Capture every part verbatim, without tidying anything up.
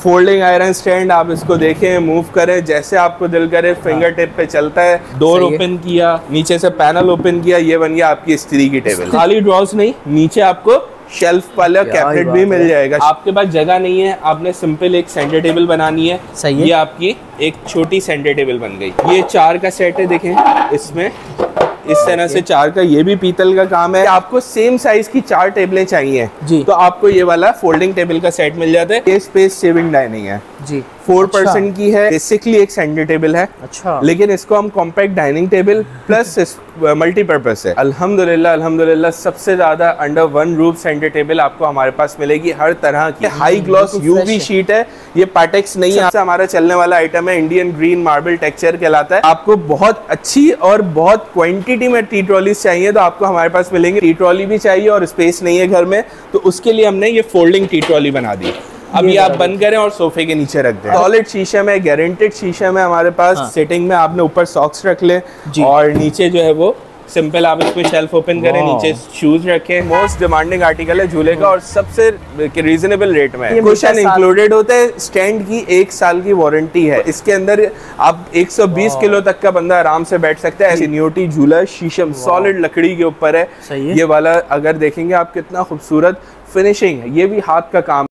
Folding iron stand, आप इसको देखें, मूव करें जैसे आपको दिल करे, फिंगर टिप पे चलता है। डोर ओपन किया, नीचे से पैनल ओपन किया, ये बन गया आपकी इस्त्री की टेबल। खाली ड्रॉर्स नहीं, नीचे आपको शेल्फ वाला कैबिनेट भी मिल जाएगा। आपके पास जगह नहीं है, आपने सिंपल एक सेंटर टेबल बनानी है, सही है, ये आपकी एक छोटी सेंटर टेबल बन गई। ये चार का सेट है, देखें इसमें इस तरह से चार का, ये भी पीतल का काम है। आपको सेम साइज की चार टेबलें चाहिए जी, तो आपको ये वाला फोल्डिंग टेबल का सेट मिल जाता है। ये स्पेस सेविंग डाइनिंग है जी, फोर अच्छा। पर्सन की है, बेसिकली एक सेंटर टेबल है। अच्छा। लेकिन इसको हम compact dining table plus multipurpose है। अल्हम्दुलिल्लाह अल्हम्दुलिल्लाह सबसे ज्यादा under one roof centre table आपको हमारे पास मिलेगी, हर तरह की। हाई ग्लॉस यूवी शीट है, ये पैटेक्स नहीं है, हमारा चलने वाला आइटम है। इंडियन ग्रीन मार्बल टेक्सचर कहलाता है। आपको बहुत अच्छी और बहुत क्वांटिटी में टी ट्रॉलीज चाहिए तो आपको हमारे पास मिलेंगे। टी ट्रॉली भी चाहिए और स्पेस नहीं है घर में, तो उसके लिए हमने ये फोल्डिंग टी ट्रॉली बना दी। अब ये आप बंद करें और सोफे के नीचे रख दें। सॉलिड शीशे में, गारंटेड शीशे में हमारे पास। हाँ। सेटिंग में आपने ऊपर सॉक्स रख ले और नीचे जो है वो सिंपल आप इसमें शेल्फ ओपन करें, नीचे शूज रखें। मोस्ट डिमांडिंग आर्टिकल है झूले का और सबसे रीजनेबल रेट में है। कुशन इंक्लूडेड होता है, स्टैंड की एक साल की वारंटी है। इसके अंदर आप एक सौ बीस किलो तक का बंदा आराम से बैठ सकता है। सिन्योटी झूला शीशम सॉलिड लकड़ी के ऊपर है, है ये वाला। अगर देखेंगे आप कितना खूबसूरत फिनिशिंग है, ये भी हाथ का काम।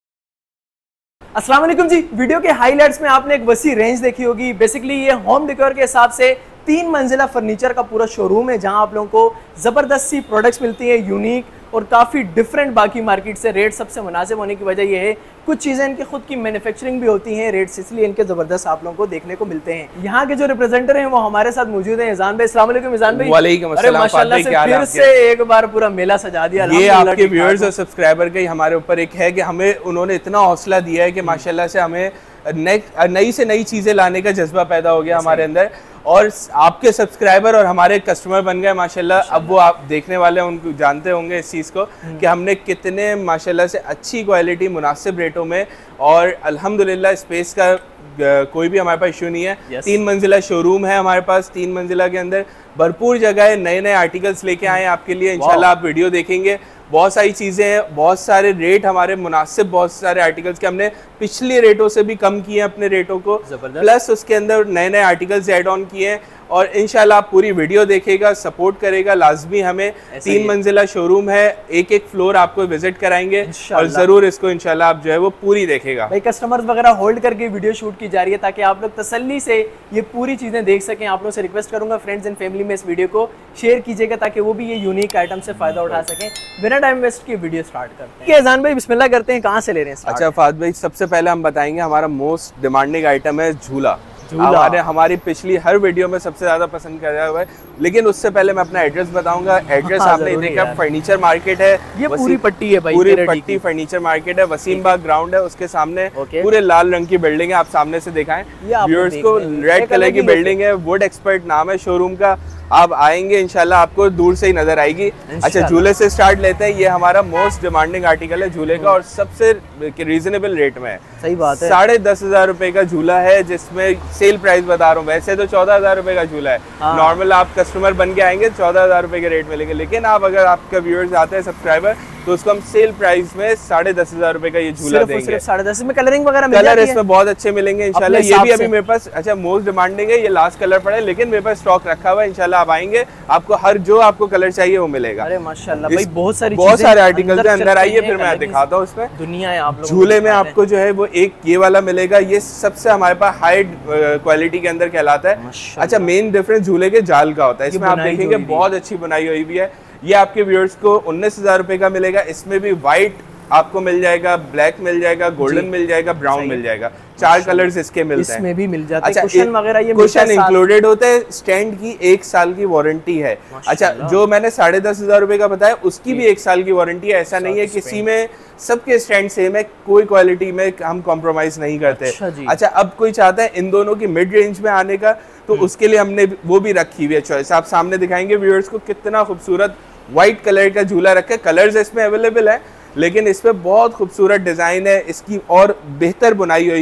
अस्सलाम वालेकुम जी, वीडियो के हाइलाइट्स में आपने एक वसी रेंज देखी होगी। बेसिकली ये होम डेकोर के हिसाब से तीन मंजिला फर्नीचर का पूरा शोरूम है, जहां आप लोगों को जबरदस्त सी प्रोडक्ट्स मिलती हैं, यूनिक और काफ़ी डिफरेंट बाकी मार्केट से। रेट सबसे मुनासिब होने की वजह यह है, कुछ चीज़ें इनकी खुद की मैन्युफैक्चरिंग भी होती हैं, रेट्स इसलिए इनके ज़बरदस्त आप लोगों को देखने को मिलते हैं। यहाँ के जो रिप्रेजेंटर हैं वो हमारे साथ मौजूद हैं। इज़ान भाई, अस्सलाम वालेकुम। इज़ान भाई, अरे माशाल्लाह से फिर से एक बार पूरा मेला सजा दिया। ये आपके व्यूअर्स और सब्सक्राइबर का हमारे ऊपर एक है कि हमें उन्होंने इतना हौसला दिया है कि माशाल्लाह से हमें नई से नई चीज़ें लाने का जज्बा पैदा हो गया हमारे अंदर, और आपके सब्सक्राइबर और हमारे कस्टमर बन गए माशाल्लाह। अब वो आप देखने वाले हैं, उनको जानते होंगे इस चीज़ को कि हमने कितने माशाल्लाह से अच्छी क्वालिटी मुनासिब रेटों में, और अल्हम्दुलिल्लाह स्पेस का कोई भी हमारे पास इशू नहीं है। yes. तीन मंजिला शोरूम है हमारे पास, तीन मंजिला के अंदर भरपूर जगह है। नए नए आर्टिकल्स लेके आए हैं आपके लिए, इंशाल्लाह आप वीडियो देखेंगे। बहुत सारी चीज़ें हैं, बहुत सारे रेट हमारे मुनासिब, बहुत सारे आर्टिकल्स के हमने पिछले रेटों से भी कम किए हैं अपने रेटों को, प्लस उसके अंदर नए नए आर्टिकल्स ऐड ऑन किए हैं। और इंशाल्लाह आप पूरी वीडियो देखेगा, सपोर्ट करेगा लाजमी हमें। तीन मंजिला शोरूम है, एक एक फ्लोर आपको विजिट कराएंगे और जरूर इसको इंशाल्लाह आप जो है वो पूरी देखेगा। भाई कस्टमर्स वगैरह होल्ड करके वीडियो शूट की जा रही है ताकि आप लोग तसल्ली से ये पूरी चीजें देख सकें। आप लोगों से रिक्वेस्ट करूंगा फ्रेंड्स एंड फैमिली में इस वीडियो को शेयर कीजिएगा ताकि वो भी ये यूनिक आइटम से फायदा उठा सकें। बिना टाइम वेस्ट की वीडियो स्टार्ट करते हैं। इज़ान भाई बिस्मिल्लाह करते हैं, कहाँ से ले रहे हैं? अच्छा फाद भाई, सबसे पहले हम बताएंगे हमारा मोस्ट डिमांडिंग आइटम है झूला। हमारे हमारी पिछली हर वीडियो में सबसे ज्यादा पसंद किया हुआ है, लेकिन उससे पहले मैं अपना एड्रेस बताऊंगा। एड्रेस हाँ, आपने देखा, फर्नीचर मार्केट है, ये पूरी पट्टी है भाई, पूरी पट्टी फर्नीचर मार्केट है। वसीम बाग ग्राउंड है, उसके सामने पूरे लाल रंग की बिल्डिंग है, आप सामने से दिखाएं व्यूअर्स को। रेड कलर की बिल्डिंग है, वुड एक्सपर्ट नाम है शोरूम का। आप आएंगे इंशाल्लाह आपको दूर से ही नजर आएगी। अच्छा, झूले से स्टार्ट लेते हैं। ये हमारा मोस्ट डिमांडिंग आर्टिकल है झूले का और सबसे रीजनेबल रेट में है। सही बात है, साढ़े दस हजार रुपए का झूला है, जिसमें सेल प्राइस बता रहा हूँ। वैसे तो चौदह हजार रुपए का झूला है, हाँ। नॉर्मल आप कस्टमर बन के आएंगे चौदह हजार रुपए के रेट मिलेंगे, लेकिन आप अगर आपका व्यूअर्स आते हैं सब्सक्राइबर तो उसको हम सेल प्राइस में साढ़े दस हजार रुपए का ये झूला देंगे। साढ़े दस में कलरिंग वगैरह कलर इसमें बहुत अच्छे मिलेंगे इंशाल्लाह। ये भी अभी मेरे पास अच्छा मोस्ट डिमांडिंग है, ये लास्ट कलर पड़ा है, लेकिन मेरे पास स्टॉक रखा हुआ है। इंशाल्लाह आप आएंगे, आपको हर जो आपको कलर चाहिए वो मिलेगा। अरे माशाल्लाह भाई, बहुत सारी बहुत सारे आर्टिकल्स हैं। अंदर आइए, फिर मैं दिखाता हूँ इसमें दुनिया है। आप झूले में आपको जो है वो एक ये वाला मिलेगा, ये सबसे हमारे पास हाई क्वालिटी के अंदर कहलाता है। अच्छा, मेन डिफरेंस झूले के जाल का होता है। इसमें आप देखेंगे बहुत अच्छी बनाई हुई भी है। ये आपके व्यूअर्स को उन्नीस हजार रुपए का मिलेगा। इसमें भी व्हाइट आपको मिल जाएगा, ब्लैक मिल जाएगा, गोल्डन मिल जाएगा, ब्राउन मिल जाएगा, चार कलर्स इसके मिलते हैं। इसमें भी मिल जाता है। अच्छा, कुशन वगैरह ये कुशन इंक्लूडेड होते हैं। स्टैंड की एक साल की वारंटी है। अच्छा, जो मैंने साढ़े दस हजार रुपए का बताया उसकी भी एक साल की वारंटी है। ऐसा नहीं है, किसी में सबके स्टैंड सेम है, कोई क्वालिटी में हम कॉम्प्रोमाइज नहीं करते। अच्छा, अच्छा, अब कोई चाहता है इन दोनों की मिड रेंज में आने का, तो उसके लिए हमने वो भी रखी हुई है चॉइस। आप सामने दिखाएंगे व्यूअर्स को कितना खूबसूरत व्हाइट कलर का झूला रखा है। कलर्स इसमें अवेलेबल है, लेकिन इसमें बहुत खूबसूरत डिजाइन है इसकी और बेहतर बुनाई हुई भी है।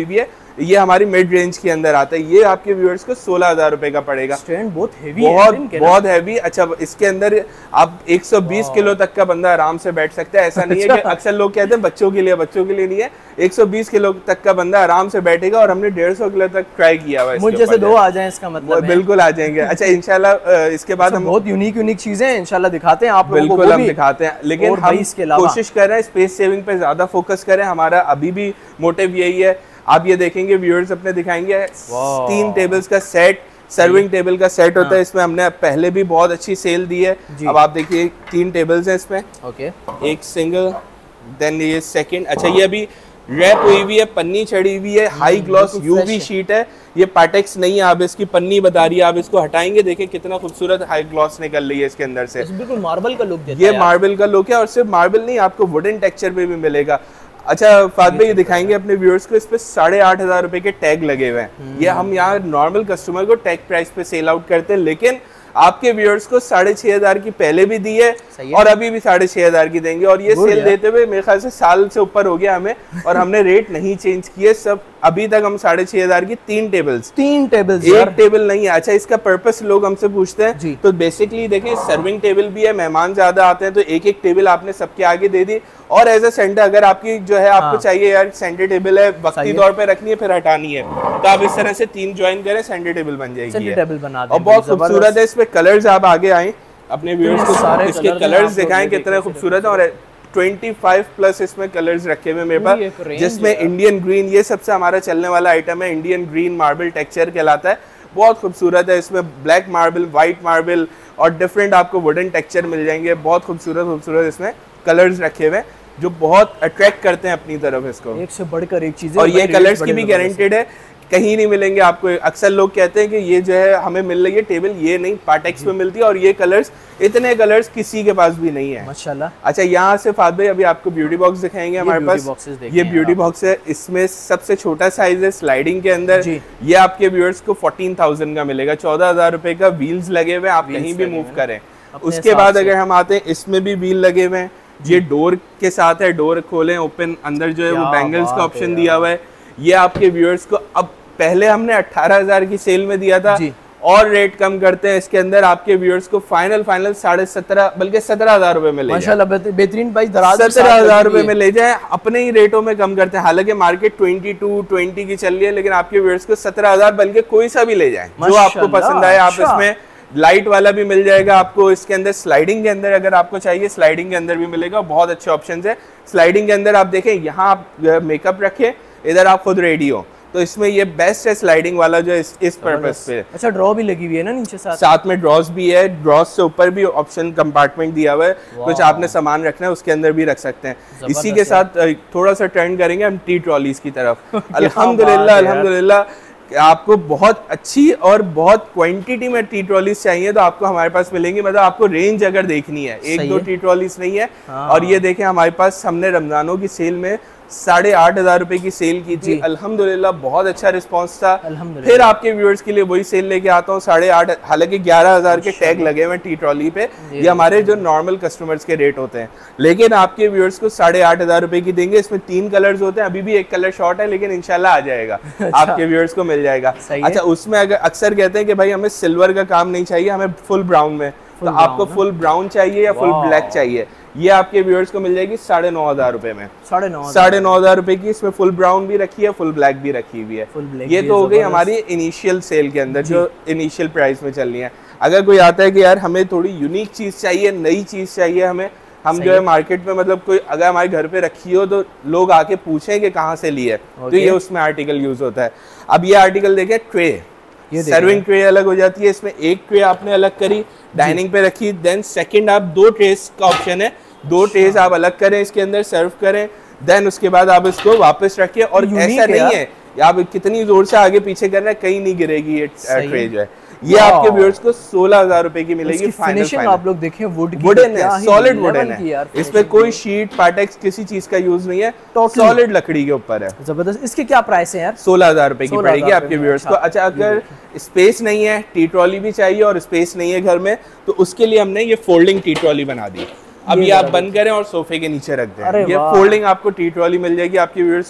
ये हमारी मिड रेंज के अंदर आता है। ये आपके व्यूअर्स को सोलह हजार रुपए का पड़ेगा। स्टैंड बहुत हेवी बहुत है, बहुत हैवी। अच्छा, इसके अंदर आप एक सौ बीस किलो तक का बंदा आराम से बैठ सकता है। ऐसा नहीं है कि अक्सर लोग कहते हैं बच्चों के लिए, बच्चों के लिए नहीं है। एक सौ बीस किलो तक का बंदा आराम से बैठेगा और हमने डेढ़ सौ किलो तक ट्राई किया हुआ है। मुझे जैसे दो आ जाए इसका मतलब बिल्कुल आ जाएंगे। अच्छा, इंशाल्लाह इसके बाद हम बहुत यूनिक यूनिक चीजें इंशाल्लाह दिखाते हैं आप लोगों को। बिल्कुल हम दिखाते हैं, लेकिन हम कोशिश कर रहे हैं स्पेस सेविंग पे ज्यादा फोकस करें। हमारा अभी भी मोटिव यही है। आप ये देखेंगे व्यूअर्स अपने दिखाएंगे तीन टेबल्स का सेट, सर्विंग टेबल का सेट होता है। इसमें हमने पहले भी बहुत अच्छी सेल दी है। अब आप देखिए तीन टेबल्स हैं इसमें। ओके, एक सिंगल, देन ये सेकंड। अच्छा, ये अभी रैप हुई हुई है, पन्नी चढ़ी हुई है, हाई ग्लॉस यूवी शीट है। ये पाटेक्स नहीं है, आप इसकी पन्नी बता रही है। आप इसको हटाएंगे, देखिए कितना खूबसूरत हाई ग्लॉस निकल रही है इसके अंदर से। बिल्कुल मार्बल का लुक देता है। ये मार्बल का लुक है और सिर्फ मार्बल नहीं, आपको वुडन टेक्सचर पे भी मिलेगा। अच्छा फाद भाई, ये दिखाएंगे अपने व्यूअर्स को। इस पे साढ़े आठ हजार रुपए के टैग लगे हुए हैं। ये हम यहाँ नॉर्मल कस्टमर को टैग प्राइस पे सेल आउट करते हैं, लेकिन आपके व्यूअर्स को साढ़े छह हजार की पहले भी दी है और अभी भी साढ़े छह हजार की देंगे। और ये सेल देते हुए मेरे ख्याल से साल से ऊपर हो गया हमें, और हमने रेट नहीं चेंज किए। सब अभी तक हम साढ़े छह हजार की तीन टेबल्स तीन टेबल्स एक टेबल नहीं है। अच्छा, इसका पर्पस लोग हमसे पूछते हैं, तो बेसिकली देखें सर्विंग टेबल भी है, मेहमान ज्यादा आते हैं तो एक एक टेबल आपने सबके आगे दे दी। और एज अ सेंटर अगर आपकी जो है आपको हाँ। चाहिए यार सेंटर टेबल है, वक्ती तौर पे रखनी है फिर हटानी है, तो आप इस तरह से तीन ज्वाइन करें, सेंटर टेबल बन जाएगी। टेबल बना और बहुत खूबसूरत है। इसमें कलर्स आप आगे आए अपने व्यूअर्स को सारे इसके कलर्स दिखाएं कितने खूबसूरत है। और पच्चीस प्लस इसमें कलर्स रखे हुए मेरे पास, जिसमें इंडियन ग्रीन, ये सबसे हमारा चलने वाला आइटम है। इंडियन ग्रीन मार्बल टेक्सचर कहलाता है, बहुत खूबसूरत है। इसमें ब्लैक मार्बल, व्हाइट मार्बल और डिफरेंट आपको वुडन टेक्सचर मिल जाएंगे। बहुत खूबसूरत खूबसूरत इसमें कलर्स रखे हुए जो बहुत अट्रैक्ट करते हैं अपनी तरफ इसको। एक से बढ़कर एक चीज, और ये कलर्स की भी गारंटेड है, कहीं नहीं मिलेंगे आपको। अक्सर लोग कहते हैं कि ये जो है हमें मिल रही है टेबल, ये नहीं, पाटेक्स में मिलती है। और ये कलर्स, इतने कलर्स किसी के पास भी नहीं है माशाल्लाह। अच्छा, यहाँ से फाद भाई अभी आपको ब्यूटी बॉक्स दिखाएंगे हमारे पास। ये ब्यूटी बॉक्स है, इसमें सबसे छोटा साइज है स्लाइडिंग के अंदर। ये आपके व्यूअर्स को फोर्टीन थाउजेंड का मिलेगा, चौदह हजार रुपए का। व्हील्स लगे हुए, आप कहीं भी मूव करें। उसके बाद अगर हम आते हैं, इसमें भी व्हील लगे हुए हैं। ये डोर के साथ है, डोर खोलें ओपन, अंदर जो है वो बैंगल्स का ऑप्शन दिया हुआ है। ये आपके व्यूअर्स को, अब पहले हमने अठारह हजार की सेल में दिया था, और रेट कम करते हैं इसके अंदर आपके व्यूअर्स को फाइनल फाइनल साढ़े सत्रह बल्कि सत्रह हजार रुपए में ले माशाल्लाह, बेहतरीन प्राइस, सत्रह हजार रुपए में ले जाए। अपने ही रेटों में कम करते हैं। हालांकि मार्केट ट्वेंटी टू ट्वेंटी की चल रही है, लेकिन आपके व्यूअर्स को सत्रह हजार बल्कि कोई सा भी ले जाए जो आपको पसंद आए। आप इसमें लाइट वाला भी मिल जाएगा आपको, इसके अंदर स्लाइडिंग के अंदर अगर आपको चाहिए स्लाइडिंग के अंदर भी मिलेगा। बहुत अच्छे ऑप्शंस है स्लाइडिंग के अंदर। आप देखें यहाँ आप मेकअप रखे, इधर आप खुद रेडी हो, तो इसमें ये बेस्ट है स्लाइडिंग वाला जो इस इस पर्पस पे। अच्छा, ड्रॉ भी लगी हुई है ना नीचे साथ साथ में ड्रॉस भी है। ड्रॉस से ऊपर भी ऑप्शन कंपार्टमेंट दिया हुआ है, कुछ आपने सामान रखना है उसके अंदर भी रख सकते हैं। इसी के साथ थोड़ा सा टर्न करेंगे हम टी ट्रॉलीज की तरफ। अल्हम्दुलिल्लाह अल्हम्दुलिल्लाह, आपको बहुत अच्छी और बहुत क्वांटिटी में टी ट्रॉलीज चाहिए तो आपको हमारे पास मिलेंगी। मतलब आपको रेंज अगर देखनी है, एक दो टी ट्रॉलीज नहीं है। और ये देखें हमारे पास, हमने रमजानों की सेल में साढ़े आठ हजार रुपए की सेल की थी। अल्हम्दुलिल्लाह बहुत अच्छा रिस्पांस था। फिर आपके व्यूअर्स के लिए वही सेल लेके आता हूँ साढ़े आठ, हालांकि ग्यारह हजार के टैग लगे हुए टी ट्रॉली पे। ये हमारे जो नॉर्मल कस्टमर्स के रेट होते हैं, लेकिन आपके व्यूअर्स को साढ़े आठ हजार रुपए की देंगे। इसमें तीन कलर्स होते हैं, अभी भी एक कलर शॉर्ट है लेकिन इंशाल्लाह आ जाएगा। अच्छा। आपके व्यूअर्स को मिल जाएगा। अच्छा, उसमें अगर अक्सर कहते हैं कि भाई हमें सिल्वर का काम नहीं चाहिए, हमें फुल ब्राउन में, तो आपको फुल ब्राउन चाहिए या फुल ब्लैक चाहिए, ये आपके व्यूअर्स को मिल जाएगी साढ़े नौ हजार रुपए में। साढ़े नौ साढ़े नौ हजार रुपए की। इसमें फुल ब्राउन भी रखी है, फुल ब्लैक भी रखी हुई है। ये तो हो गई हमारी इनिशियल सेल के अंदर जो इनिशियल प्राइस में चल रही है। अगर कोई आता है कि यार हमें थोड़ी यूनिक चीज चाहिए, नई चीज चाहिए हमें, हम जो है मार्केट में, मतलब कोई अगर हमारे घर पे रखी हो तो लोग आके पूछें कि कहाँ से ली है, तो ये उसमें आर्टिकल यूज होता है। अब ये आर्टिकल देखें, ट्रे, सर्विंग ट्रे अलग हो जाती है। इसमें एक ट्रे आपने अलग करी, डाइनिंग पे रखी, देन सेकंड आप दो ट्रेस का ऑप्शन है, दो ट्रेस आप अलग करें, इसके अंदर सर्व करें, देन उसके बाद आप इसको वापस रखिए। और ऐसा नहीं है आप कितनी जोर से आगे पीछे करना है, कहीं नहीं गिरेगी ये ट्रे जो है। ये आपके व्यूअर्स को सोलह हजार रुपए की मिलेगी। फाइनल आप लोग देखें, वुड की, वुडन है, सॉलिड वुडन है। इसमें कोई शीट पाटेक्स किसी चीज का यूज नहीं है, सॉलिड लकड़ी के ऊपर है। जबरदस्त। इसके क्या प्राइस है यार? सोलह हजार रुपए की पड़ेगी आपके व्यूअर्स को। अच्छा, अगर स्पेस नहीं है, टी ट्रॉली भी चाहिए और स्पेस नहीं है घर में, तो उसके लिए हमने ये फोल्डिंग टी ट्रॉली बना दी। अब ये आप बंद करें और सोफे के नीचे रख दें। ये फोल्डिंग आपको टी ट्रॉली मिल जाएगी आपके व्यूअर्स को।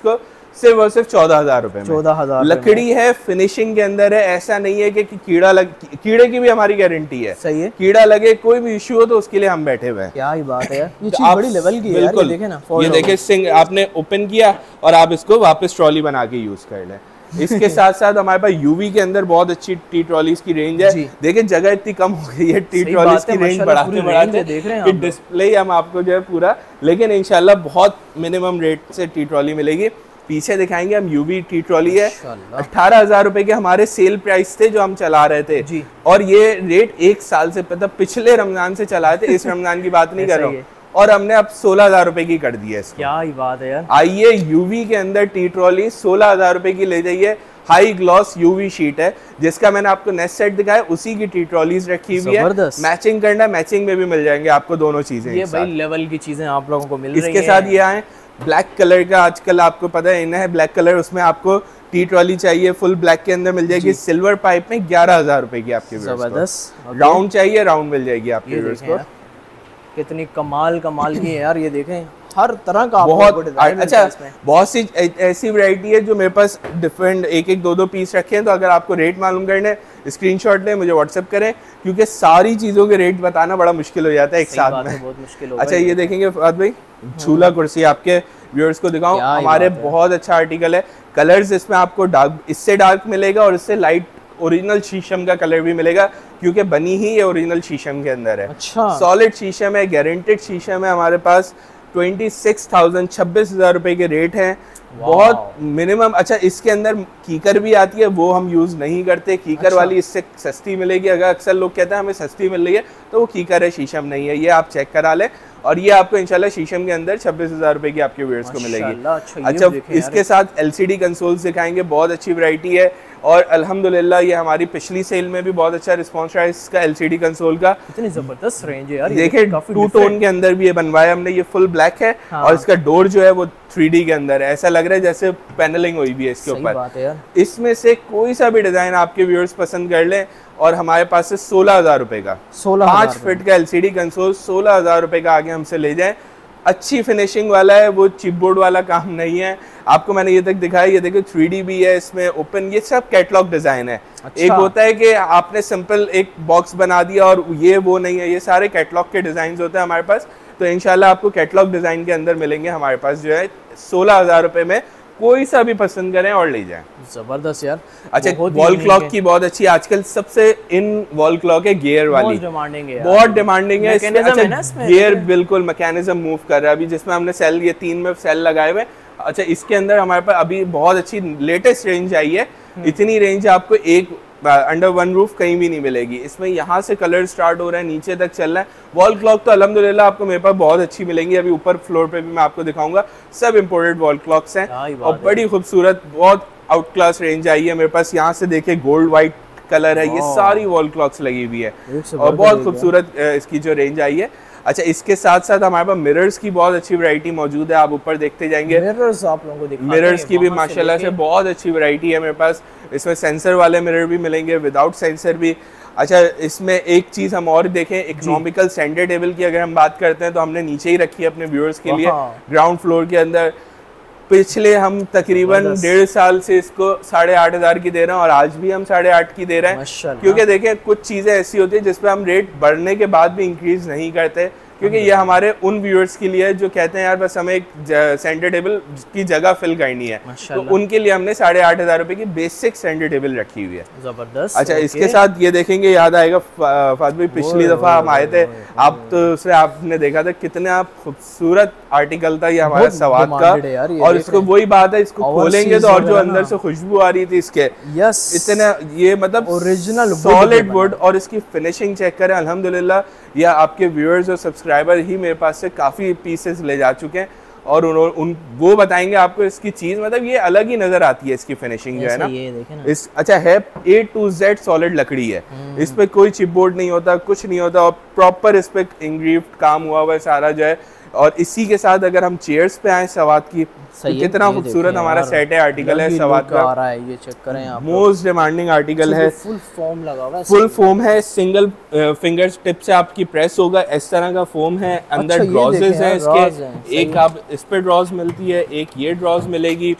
सिर्फ और सिर्फ चौदह हजार रुपए में। चौदह हजार लकड़ी है, फिनिशिंग के अंदर है, ऐसा नहीं है कि, कि कीड़ा लग, कीड़े की भी हमारी गारंटी है। सही है, कीड़ा लगे कोई भी इश्यू हो तो उसके लिए हम बैठे हुए हैं। क्या ही बात है यार, ये चीज बड़ी लेवल की है यार, ये देखें ना, ये देखिए सिंग आपने ओपन किया और आप इसको वापस ट्रॉली बना के यूज कर लें। इसके साथ साथ हमारे पास यूवी के अंदर बहुत अच्छी टी ट्रॉलीज की रेंज है। देखिए जगह इतनी कम हो गई है, टी ट्रॉलीज की रेंज बढ़ाते बढ़ाते देख रहे हैं डिस्प्ले हम आपको जो है पूरा, लेकिन इंशाल्लाह बहुत मिनिमम रेट से टी ट्रॉली मिलेगी। पीछे दिखाएंगे हम, यूवी टी ट्रॉली है, अठारह हजार रुपए के हमारे सेल प्राइस थे जो हम चला रहे थे जी। और ये रेट एक साल से मतलब पिछले रमजान से चलाए थे, इस रमजान की बात नहीं कर रहा हूँ, और हमने अब सोलह हजार रुपए की कर दी है इसको। क्या ही बात है यार। आइए यूवी के अंदर टी ट्रॉली सोलह हजार रुपए की ले जाइए। हाई ग्लॉस यूवी शीट है, जिसका मैंने आपको नेस्ट सेट दिखाया, उसी की टी ट्रॉलीज रखी हुई है। मैचिंग करना, मैचिंग में भी मिल जाएंगे आपको दोनों चीजें। ये भाई लेवल की चीजें आप लोगों को मिल रही हैं। इसके साथ ये आए ब्लैक कलर का, आजकल आपको पता है इन है ब्लैक कलर, उसमें आपको टी ट्रॉली चाहिए फुल ब्लैक के अंदर मिल जाएगी। सिल्वर पाइप में ग्यारह हजार रुपए की आपकी। जबरदस्त। राउंड चाहिए, राउंड मिल जाएगी आपके व्यूअर्स को। कितनी कमाल कमाल की है यार, ये देखें हर तरह का बहुत अच्छा, बहुत सी ऐसी वैरायटी है जो मेरे पास डिफरेंट एक एक दो दो पीस रखे हैं। तो अगर आपको रेट मालूम करने, स्क्रीनशॉट लें, मुझे व्हाट्सएप करें, क्योंकि सारी चीजों के रेट बताना बड़ा मुश्किल हो जाता है एक साथ में, बहुत मुश्किल। अच्छा ये देखेंगे फहद भाई, झूला कुर्सी आपके व्यूअर्स को दिखाऊं, हमारे बहुत अच्छा आर्टिकल है। कलर्स इसमें आपको डार्क, इससे डार्क मिलेगा और इससे लाइट ओरिजिनल शीशम का कलर भी मिलेगा, क्योंकि बनी ही ये ओरिजिनल शीशम के अंदर है। अच्छा। सॉलिड शीशम है, गारंटेड शीशम है हमारे पास। ट्वेंटी सिक्स थाउजेंड छब्बीस हजार रुपए के रेट हैं, बहुत मिनिमम। अच्छा इसके अंदर कीकर भी आती है, वो हम यूज नहीं करते। कीकर अच्छा। वाली इससे सस्ती मिलेगी। अगर अक्सर लोग कहते हैं हमें सस्ती मिल रही है, तो वो कीकर है, शीशम नहीं है। ये आप चेक करा लें, और ये आपको इंशाल्लाह शीशम के अंदर छब्बीस हजार रुपए की आपके व्यूअर्स को मिलेगी। अच्छा, अच्छा इसके साथ एलसीडी कंसोल्स दिखाएंगे, बहुत अच्छी वैरायटी है। और अल्हम्दुलिल्लाह ये हमारी पिछली सेल में भी बहुत अच्छा रिस्पांस रहा है इसका एलसीडी कंसोल का। इतनी जबरदस्त रेंज है यार। देखिए टू टोन के अंदर भी ये बनवाया हमने, ये फुल ब्लैक है। हाँ। और इसका डोर जो है वो थ्री डी के अंदर है, ऐसा लग रहा है जैसे पैनलिंग हुई भी है इसके ऊपर। इसमें से कोई सा भी डिजाइन आपके व्यूअर्स पसंद कर लें, और हमारे पास से सोलह हजार रुपए का पांच फिट का एलसीडी कंसोल सोलह हजार रुपए का आगे हमसे ले जाएं। अच्छी फिनिशिंग वाला है, वो चिपबोर्ड वाला काम नहीं है। आपको मैंने ये तक दिखाया, ये देखो थ्री डी भी है इसमें, ओपन, ये सब कैटलॉग डिजाइन है। अच्छा। एक होता है कि आपने सिंपल एक बॉक्स बना दिया और ये वो नहीं है, ये सारे कैटलॉग के डिजाइन होते हैं हमारे पास। तो इंशाल्लाह आपको कैटलॉग डिजाइन के अंदर मिलेंगे हमारे पास जो है सोलह हजार रुपए में, कोई सा भी पसंद करें और ले जाएं। जबरदस्त यार। अच्छा वॉल क्लॉक की बहुत अच्छी, आजकल सबसे इन वॉल क्लॉक है गियर वाली, डिमांडिंग है, बहुत डिमांडिंग है। अच्छा गियर बिल्कुल मैकेनिज्म मूव कर रहा है। अभी जिसमें हमने सेल, ये तीन में सेल लगाए हुए। अच्छा इसके अंदर हमारे पास अभी बहुत अच्छी लेटेस्ट रेंज आई है। इतनी रेंज आपको एक अंडर वन रूफ कहीं भी नहीं मिलेगी। इसमें यहाँ से कलर स्टार्ट हो रहा है, नीचे तक चल रहा है। वॉल क्लॉक तो अल्हम्दुलिल्लाह आपको मेरे पास बहुत अच्छी मिलेंगी। अभी ऊपर फ्लोर पे भी मैं आपको दिखाऊंगा, सब इम्पोर्टेड वॉल क्लॉक्स हैं और बड़ी खूबसूरत, बहुत आउट क्लास रेंज आई है मेरे पास। यहाँ से देखिए गोल्ड वाइट कलर है, ये सारी वॉल क्लॉक्स लगी हुई है और बहुत खूबसूरत इसकी जो रेंज आई है। अच्छा इसके साथ साथ हमारे पास मिरर्स की बहुत अच्छी वैरायटी मौजूद है, आप ऊपर देखते जाएंगे। मिरर्स आप लोगों को दिखाते हैं, मिरर्स की भी माशाल्लाह से बहुत अच्छी वैरायटी है मेरे पास। इसमें सेंसर वाले मिरर भी मिलेंगे, विदाउट सेंसर भी। अच्छा इसमें एक चीज हम और देखें, इकोनॉमिकल सेंटर टेबल की अगर हम बात करते हैं तो हमने नीचे ही रखी है अपने व्यूअर्स के लिए, ग्राउंड फ्लोर के अंदर। पिछले हम तकरीबन डेढ़ साल से इसको साढ़े आठ हजार की दे रहे हैं और आज भी हम साढ़े आठ की दे रहे हैं, क्योंकि देखें कुछ चीजें ऐसी होती है जिसपे हम रेट बढ़ने के बाद भी इंक्रीज नहीं करते, क्योंकि ये हमारे उन व्यूअर्स के लिए जो कहते हैं यार बस हमें एक सेंटर टेबल की जगह फिल करनी है, तो उनके लिए हमने साढ़े आठ हजार रुपए की बेसिक सेंटर टेबल रखी हुई है। जबरदस्त। अच्छा इसके साथ ये देखेंगे, याद आएगा फाद भाई पिछली दफा हम आए थे, आप तो उसमें आपने देखा था कितना खूबसूरत आर्टिकल था ये हमारा सवाद का, और इसको वही बात है, इसको खोलेंगे तो और जो अंदर से खुशबू आ रही थी इसके, यस इतना ये मतलब ओरिजिनल सॉलिड वुड, और इसकी फिनिशिंग चेक करें। अल्हम्दुलिल्लाह ये आपके व्यूअर्स और सब्सक्राइबर ही मेरे पास से काफ़ी पीसेस ले जा चुके हैं, और उन्होंने उन वो बताएंगे आपको इसकी चीज़, मतलब ये अलग ही नज़र आती है इसकी फिनिशिंग जो है ना, ये देखें ना। इस अच्छा है ए टू जेड सॉलिड लकड़ी है, इस पे कोई चिपबोर्ड नहीं होता, कुछ नहीं होता, और प्रॉपर इस पे इंग्रीव्ड काम हुआ हुआ है सारा जो है। और इसी के साथ अगर हम चेयर्स पे आए सवाद की, तो कितना खूबसूरत हमारा सेट है, आर्टिकल है सवाद का, आ रहा है, ये चेक करें आप, मोस्ट डिमांडिंग आर्टिकल है, फुल फोम लगा हुआ है, फुल फोम है, सिंगल फिंगर टिप से आपकी प्रेस होगा, इस तरह का फोम है। अंदर ड्रॉजेस हैं इसके, एक आप इस पे ड्रॉज मिलती है, एक ये ड्रॉज मिलेगी,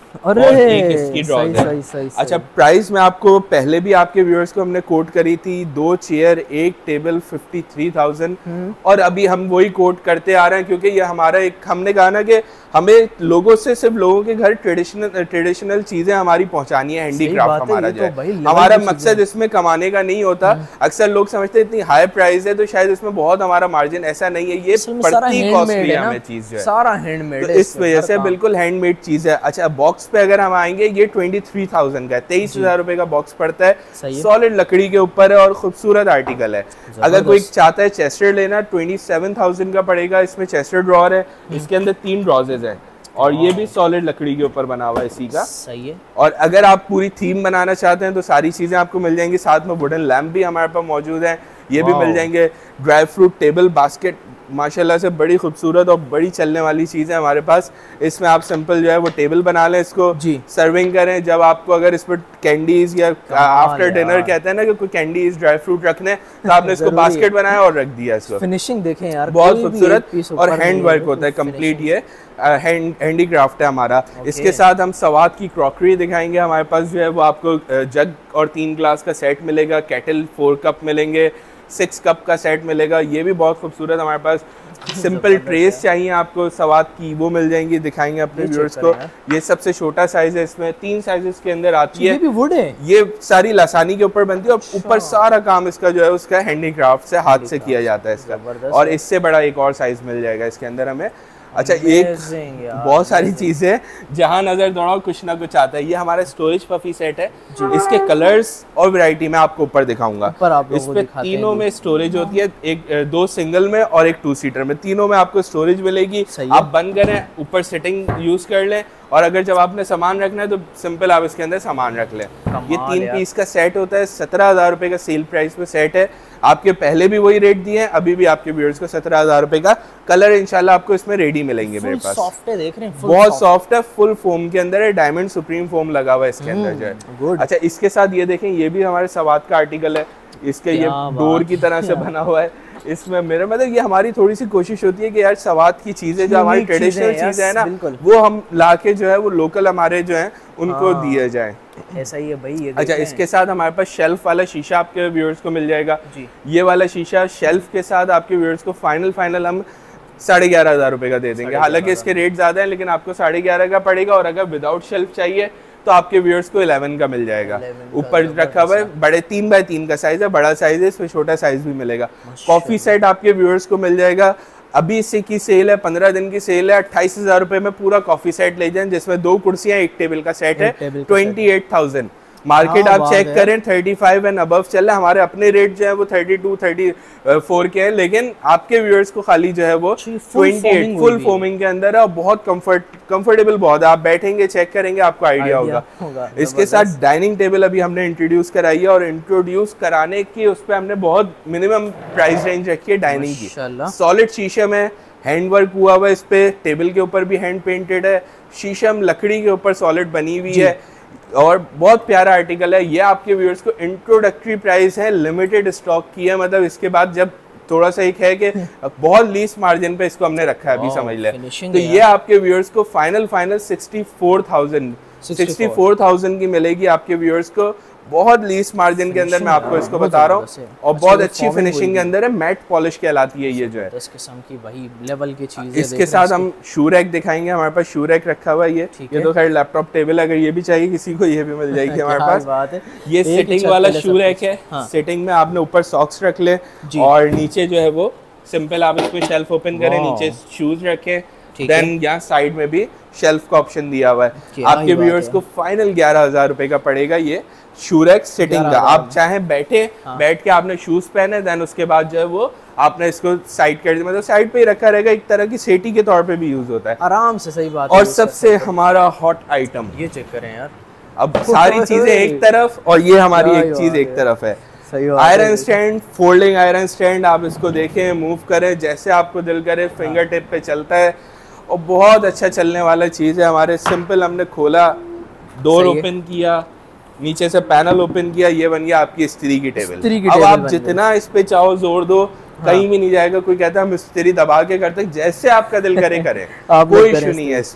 अरे और एक इसकी ड्रॉज है। सही, सही, अच्छा, प्राइस में आपको पहले भी आपके व्यूअर्स को हमने कोट करी थी, दो चेयर एक टेबल फिफ्टी थ्री थाउजेंड, और अभी हम वही कोट करते आ रहे हैं क्योंकि ये हमारा एक, हमने कहा ना कि हमें लोगों से सिर्फ लोगों के घर ट्रेडिशनल ट्रेडिशनल चीजें हमारी पहुंचानी है, हैंडीक्राफ्ट हमारा जो है, हमारा मकसद इसमें कमाने का नहीं होता। अक्सर लोग समझते हैं इतनी हाई प्राइस है तो शायद इसमें बहुत हमारा मार्जिन, ऐसा नहीं है, ये पड़ती कॉस्टली है हमें चीज जो है, सारा हैंडमेड है, इस वजह से बिल्कुल हैंडमेड चीज है। अच्छा, बॉक्स पे अगर हम आएंगे, ये ट्वेंटी थ्री थाउजेंड का है, तेईस हजार रुपए का बॉक्स पड़ता है, सॉलिड लकड़ी के ऊपर है और खूबसूरत आर्टिकल है। अगर कोई चाहता है चेस्टर लेना, ट्वेंटी सेवन थाउजेंड का पड़ेगा, इसमें चेस्टर ड्रॉअर है, इसके अंदर तीन ड्रॉजेज है और ये भी सॉलिड लकड़ी के ऊपर बना हुआ है इसी का, सही है। और अगर आप पूरी थीम बनाना चाहते हैं तो सारी चीजें आपको मिल जाएंगी, साथ में वुडन लैम्प भी हमारे पास मौजूद है, ये भी मिल जाएंगे। ड्राई फ्रूट टेबल बास्केट माशाल्लाह से बड़ी खूबसूरत और बड़ी चलने वाली चीज़ है हमारे पास। इसमें आप सिंपल जो है वो टेबल बना लें, इसको जी सर्विंग करें। जब आपको अगर इस पर कैंडीज या आफ्टर डिनर कहते हैं ना कि कोई कैंडीज ड्राई फ्रूट रखने, तो आपने इसको बास्केट बनाया और रख दिया। इसको फिनिशिंग देखें यार, बहुत खूबसूरत और हैंड वर्क होता है कंप्लीट, ये हैंड हैंडीक्राफ्ट है हमारा। इसके साथ हम सवाद की क्रॉकरी दिखाएंगे। हमारे पास जो है वो आपको जग और तीन ग्लास का सेट मिलेगा, केटल फोर कप मिलेंगे, सिक्स कप का सेट मिलेगा, ये भी बहुत खूबसूरत। हमारे पास सिंपल ट्रेस चाहिए आपको सवाद की, वो मिल जाएंगी, दिखाएंगे अपने व्यूअर्स को। ये सबसे छोटा साइज है, इसमें तीन साइजेस के अंदर आती है। ये भी वुड है, ये सारी लासानी के ऊपर बनती है और ऊपर सारा काम इसका जो है उसका हैंडीक्राफ्ट से हाथ से किया जाता है इसका। और इससे बड़ा एक और साइज मिल जाएगा इसके अंदर हमें। अच्छा, एक बहुत सारी चीजें जहां नजर दौड़ाओ कुछ ना कुछ आता है। ये हमारा स्टोरेज पफी सेट है, इसके कलर्स और वैरायटी मैं आपको ऊपर दिखाऊंगा। इस पे तीनों में स्टोरेज होती है, एक दो सिंगल में और एक टू सीटर में, तीनों में आपको स्टोरेज मिलेगी। आप बंद करें, ऊपर सेटिंग यूज कर लें, और अगर जब आपने सामान रखना है तो सिंपल आप इसके अंदर सामान रख लें। ये तीन पीस का सेट होता है, सत्रह हजार रुपए का सेल प्राइस पे सेट है। आपके पहले भी वही रेट दिए हैं, अभी भी आपके व्यूअर्स को सत्रह हजार रुपए का। कलर इंशाल्लाह आपको इसमें रेडी मिलेंगे मेरे पास। सॉफ्ट है, देख रहे हैं, बहुत सॉफ्ट है, फुल फोम के अंदर है, डायमंड सुप्रीम फोम लगा हुआ है इसके अंदर जो है। अच्छा, इसके साथ ये देखें, ये भी हमारे सवाद का आर्टिकल है, इसके ये डोर की तरह से बना हुआ है। इसमें मेरा मतलब ये हमारी थोड़ी सी कोशिश होती है कि यार सवाद की चीजें जो हमारी ट्रेडिशनल चीजें है ना, वो हम लाके जो है वो लोकल हमारे जो है उनको दिए जाए। ऐसा ही है भाई ये। अच्छा, इसके साथ हमारे पास शेल्फ वाला शीशा आपके व्यूअर्स को मिल जाएगा जी। ये वाला शीशा शेल्फ के साथ आपके व्यूअर्स को फाइनल फाइनल हम साढ़े ग्यारह हजार रुपए का दे देंगे। हालांकि इसके रेट ज्यादा है, लेकिन आपको साढ़े ग्यारह का पड़ेगा। और अगर विदाउट शेल्फ चाहिए तो आपके व्यूअर्स को इलेवन का मिल जाएगा। ऊपर रखा हुआ है, बड़े तीन बाय तीन का साइज है, बड़ा साइज है, इसमें छोटा साइज भी मिलेगा। कॉफी सेट आपके व्यूअर्स को मिल जाएगा। अभी इसी की सेल है, पंद्रह दिन की सेल है, अट्ठाईस हजार रुपए में पूरा कॉफी सेट ले जाएं, जिसमें दो कुर्सियां एक टेबल का सेट है, ट्वेंटी एट थाउजेंड। मार्केट आप चेक करें थर्टी फाइव एंड अबव चल रहा है, हमारे अपने रेट जो है वो थर्टी टू थर्टी फोर के हैं, लेकिन आपके व्यूअर्स को खाली जो है वो ट्वेंटी एट फुल फोमिंग के अंदर है और बहुत कंफर्ट कंफर्टेबल बहुत है। आप बैठेंगे, चेक करेंगे, आपको आइडिया होगा, होगा। इसके साथ डाइनिंग टेबल अभी हमने इंट्रोड्यूस कराई है, और इंट्रोड्यूस कराने की उस पर हमने बहुत मिनिमम प्राइस रेंज रखी है डाइनिंग की। सॉलिड शीशम है, हैंड वर्क हुआ हुआ है, इस पे टेबल के ऊपर भी हैंड पेंटेड है, शीशम लकड़ी के ऊपर सॉलिड बनी हुई है और बहुत प्यारा आर्टिकल है। ये आपके व्यूअर्स को इंट्रोडक्टरी प्राइस है, लिमिटेड स्टॉक की है, मतलब इसके बाद जब थोड़ा सा एक है कि बहुत लीस्ट मार्जिन पे इसको हमने रखा है, अभी समझ ले। तो ये आपके व्यूअर्स को final final sixty four thousand sixty four thousand की मिलेगी आपके व्यूअर्स को, बहुत लीस्ट मार्जिन के अंदर मैं आपको इसको बता रहा हूँ, और बहुत अच्छी फिनिशिंग के अंदर है, मैट पॉलिश कहलाती है ये जो है। इस किस्म की वही लेवल की चीज है। इसके साथ हम शू रैक दिखाएंगे, हमारे पास शू रैक रखा हुआ है। ये ये तो खैर लैपटॉप टेबल, अगर ये भी चाहिए किसी को ये भी मिल जाएगी हमारे पास। ये सिटिंग वाला शू रैक है, सिटिंग में आपने ऊपर सॉक्स रख ले और नीचे जो है वो सिंपल आप इसमें शेल्फ ओपन करें, नीचे शूज रखें, देन यहाँ साइड में भी शेल्फ का ऑप्शन दिया हुआ है। आपके व्यूअर्स को फाइनल ग्यारह हजार रुपए का पड़ेगा ये शू रैक सिटिंग का। आप चाहे बैठे, हाँ। बैठ के आपने शूज पहने, देन उसके बाद जो है वो आपने इसको साइड कर दिया, मतलब साइड पे ही रखा रहेगा, एक तरह की सेटी के तौर पे भी यूज होता है आराम से। सही बात है। और सबसे हमारा हॉट आइटम ये चेक करें यार, अब सारी चीजें एक तरफ और ये हमारी एक चीज एक तरफ है, iron stand, folding iron stand. आप इसको देखें, मूव करें जैसे आपको दिल करे, फिंगर टिप पे चलता है और बहुत अच्छा चलने वाला चीज है हमारे। सिंपल हमने खोला, डोर ओपन किया, नीचे से पैनल ओपन किया, ये बन गया आपकी इस्त्री की टेबल। अब आप जितना इस पे चाहो जोर दो, कहीं भी नहीं जाएगा। कोई कहता है हम इस्त्री दबा के करते, जैसे आपका दिल करे करें, कोई इशू नहीं है इसमें।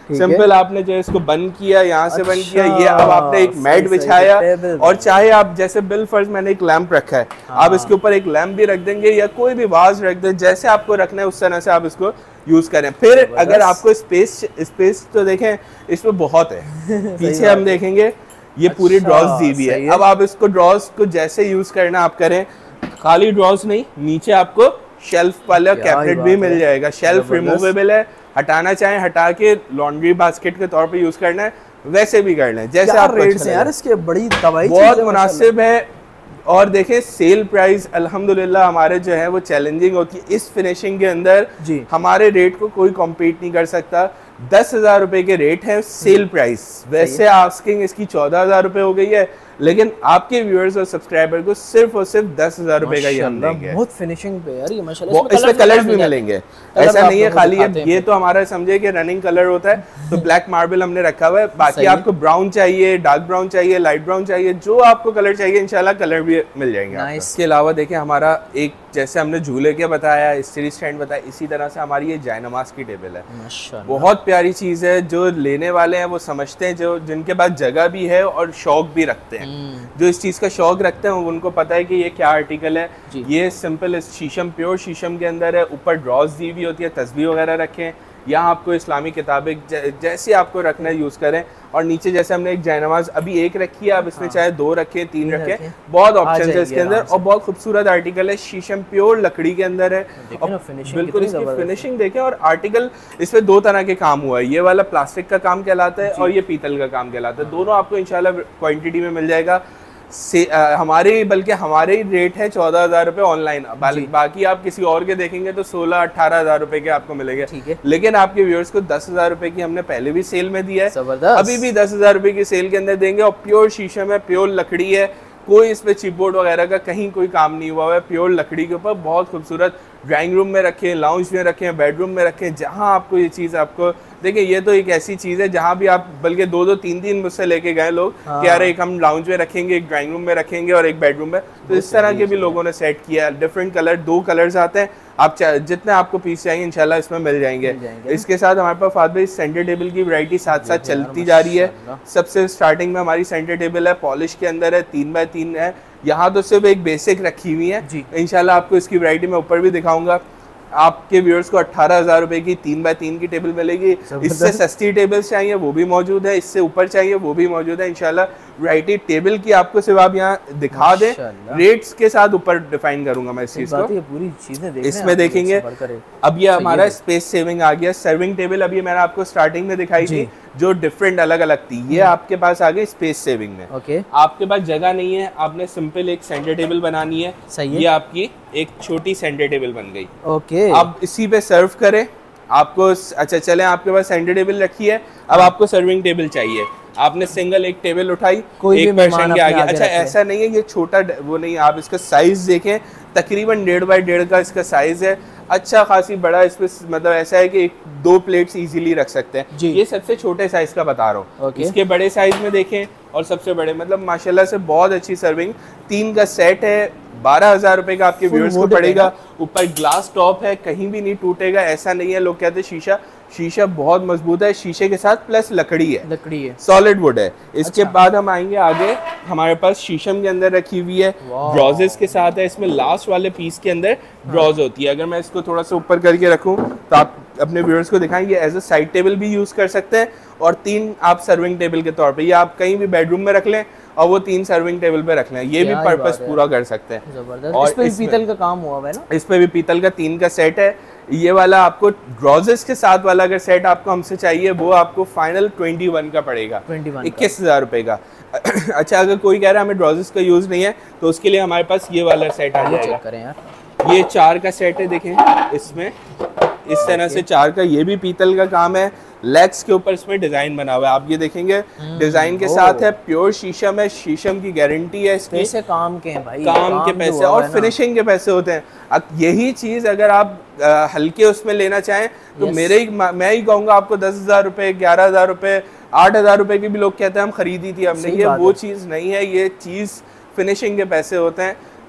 सिंपल आपने जो इसको बंद किया, यहाँ से बंद किया, ये अब आपने एक मैट बिछाया, और चाहे आप जैसे बिल फर्ज मैंने एक लैंप रखा है, आप इसके ऊपर एक लैंप भी रख देंगे या कोई भी वाज रख दे, जैसे आपको रखना है उस तरह से आप इसको यूज करें। फिर अगर आपको स्पेस स्पेस तो देखें इसमें बहुत है, पीछे हम देखेंगे ये पूरी ड्रॉज दी हुई है। अब आप इसको ड्रॉज को जैसे यूज करना आप करें, खाली ड्रॉज नहीं, नीचे आपको शेल्फ वाला कैबिनेट भी मिल जाएगा। शेल्फ रिमूवेबल है, हटाना चाहें हटा के लॉन्ड्री बास्केट के तौर पे यूज करना है वैसे भी करना है, जैसे आप रेट से यार इसके बड़ी तबाही बहुत मुनासिब है। और देखें सेल प्राइस अल्हम्दुलिल्लाह हमारे जो है वो चैलेंजिंग होती है, इस फिनिशिंग के अंदर जी हमारे रेट को कोई कॉम्पीट नहीं कर सकता। दस हजार रुपए के रेट है सेल प्राइस, वैसे आस्किंग इसकी चौदह हजार रुपए हो गई है, लेकिन आपके व्यूअर्स और सब्सक्राइबर को सिर्फ और सिर्फ दस हजार रुपए का ही हम देंगे। बहुत फिनिशिंग पे यार ये माशाल्लाह, इसमें कलर्स भी मिलेंगे, ऐसा नहीं है खाली है ये तो हमारा समझे कि रनिंग कलर होता है, तो ब्लैक मार्बल हमने रखा हुआ है। बाकी आपको ब्राउन चाहिए, डार्क ब्राउन चाहिए, लाइट ब्राउन चाहिए, जो आपको कलर चाहिए इंशाल्लाह कलर भी मिल जाएंगे। इसके अलावा देखें हमारा एक जैसे हमने झूले के बताया, स्टडी स्टैंड बताया, इसी तरह से हमारी ये जायनमाज की टेबल है। बहुत प्यारी चीज़ है, जो लेने वाले हैं वो समझते हैं, जो जिनके पास जगह भी है और शौक भी रखते हैं, जो इस चीज़ का शौक रखते हैं उनको पता है कि ये क्या आर्टिकल है। ये सिंपल शीशम, प्योर शीशम के अंदर है, ऊपर ड्रॉज दी हुई होती है, तस्बीह वगैरह रखें, यहाँ आपको इस्लामी किताबें जैसे आपको रखना है यूज़ करें। और नीचे जैसे हमने एक जायनमाज अभी एक रखी है, आप इसमें हाँ। चाहे दो रखें, तीन रखें, बहुत ऑप्शन है इसके अंदर, और बहुत खूबसूरत आर्टिकल है, शीशम प्योर लकड़ी के अंदर है, बिल्कुल इसकी फिनिशिंग देखें। और आर्टिकल इसमें दो तरह के काम हुआ है, ये वाला प्लास्टिक का काम कहलाता है और ये पीतल का काम कहलाता है, दोनों आपको इंशाल्लाह क्वांटिटी में मिल जाएगा। से आ, हमारे बल्कि हमारे ही रेट है चौदह हजार रुपए ऑनलाइन, बाकी आप किसी और के देखेंगे तो सोलह अठारह हजार रुपए के आपको मिलेंगे, लेकिन आपके व्यूअर्स को दस हजार रुपए की हमने पहले भी सेल में दिया है, अभी भी दस हजार रुपए की सेल के अंदर देंगे। और प्योर शीशम है, प्योर लकड़ी है, कोई इस पे चिपबोर्ड वगैरह का कहीं कोई काम नहीं हुआ है, प्योर लकड़ी के ऊपर बहुत खूबसूरत। ड्राइंग रूम में रखें, लाउंज में रखें, बेडरूम में रखें, जहां आपको ये चीज़ आपको देखिए, ये तो एक ऐसी चीज़ है जहां भी आप बल्कि दो दो तीन तीन मुझसे लेके गए लोग हाँ। कि यार एक हम लाउंज में रखेंगे, एक ड्राइंग रूम में रखेंगे और एक बेडरूम में, तो इस तरह के भी लोगों ने सेट किया। डिफरेंट कलर, दो कलर्स आते हैं, आप जितने आपको पीस चाहिए इंशाल्लाह इसमें मिल जाएंगे, मिल जाएंगे। इसके साथ हमारे पास फात भाई सेंटर टेबल की वैरायटी साथ साथ चलती जा रही है। सबसे स्टार्टिंग में हमारी सेंटर टेबल है, पॉलिश के अंदर है, तीन बाय तीन है, यहाँ तो सिर्फ एक बेसिक रखी हुई है, इंशाल्लाह आपको इसकी वैरायटी में ऊपर भी दिखाऊंगा। आपके व्यूअर्स को अट्ठारह हजार रुपए की तीन बाय तीन की टेबल मिलेगी। इससे सस्ती टेबल्स चाहिए वो भी मौजूद है, इससे ऊपर चाहिए वो भी मौजूद है। इंशाल्लाह वैरायटी टेबल की आपको सिर्फ आप यहाँ दिखा दें, रेट्स के साथ ऊपर डिफाइन करूंगा मैं इस चीज को, पूरी चीजें इसमें देखेंगे। अब ये हमारा स्पेस सेविंग आ गया। सर्विंग टेबल अभी मैंने आपको स्टार्टिंग में दिखाई थी जो डिफरेंट अलग अलग थी, ये आपके पास आ गई स्पेस सेविंग में। ओके, आपके पास जगह नहीं है, आपने सिंपल एक सेंटर टेबल बनानी है, सही है, ये आपकी एक छोटी सेंटर टेबल बन गई। ओके, अब इसी पे सर्व करें आपको। अच्छा चले, आपके पास सेंटर टेबल रखी है, अब आपको सर्विंग टेबल चाहिए, आपने सिंगल एक टेबल उठाई, कोई एक पर्सन के आगे। अच्छा ऐसा नहीं है, ये छोटा वो नहीं, आप इसका साइज देखें, तकरीबन डेढ़ बाई डेढ़ का इसका साइज है, अच्छा खासी बड़ा। इस पे मतलब ऐसा है कि एक दो प्लेट्स इजीली रख सकते हैं। ये सबसे छोटे साइज का बता रहा हूँ, इसके बड़े साइज में देखें और सबसे बड़े, मतलब माशाल्लाह से बहुत अच्छी सर्विंग। तीन का सेट है, बारह हजार रुपए का आपके व्यूअर्स को पड़ेगा। ऊपर ग्लास टॉप है, कहीं भी नहीं टूटेगा, ऐसा नहीं है लोग कहते शीशा, शीशा बहुत मजबूत है, शीशे के साथ प्लस लकड़ी है, लकड़ी है, सॉलिड वुड है। इसके अच्छा। बाद हम आएंगे आगे, हमारे पास शीशम के अंदर रखी हुई है, ड्रॉजेस के साथ है, इसमें लास्ट वाले पीस के अंदर ड्रॉज होती है। अगर मैं इसको थोड़ा सा ऊपर करके रखूं तो आप अपने व्यूअर्स को दिखाएं, ये एज अ साइड टेबल भी यूज कर सकते हैं, और तीन आप सर्विंग टेबल के तौर पे, ये आप कहीं भी बेडरूम में रख लें और वो तीन सर्विंग टेबल पे रख लें, ये भी पर्पस पूरा कर सकते हैं। और इस पे भी पीतल का काम हुआ है ना, इस पे भी पीतल का तीन का सेट है। ये वाला आपको ड्रॉजेस के साथ वाला अगर सेट आपको हमसे चाहिए, वो आपको फाइनल ट्वेंटी वन का पड़ेगा, इक्कीस हजार रुपए का। अच्छा अगर कोई कह रहा है हमें ड्रॉजेस का यूज नहीं है, तो उसके लिए हमारे पास ये वाला सेट आ जाएगा। करें यार, ये चार का सेट है, देखें इसमें इस तरह से चार का, ये भी पीतल का काम है, लेग्स के ऊपर इसमें डिजाइन बना हुआ है, आप ये देखेंगे डिजाइन के साथ है, प्योर शीशम है, शीशम की गारंटी है इसकी, पैसे काम के हैं भाई, काम, काम के पैसे और फिनिशिंग के पैसे होते हैं। अब यही चीज अगर आप आ, हल्के उसमें लेना चाहें तो मेरे ही मैं ही कहूँगा आपको दस हजार रुपए, ग्यारह हजार रुपए, आठ हजार रुपए की भी लोग कहते हैं हम खरीदी थी हमने, ये वो चीज नहीं है, ये चीज फिनिशिंग के पैसे होते हैं।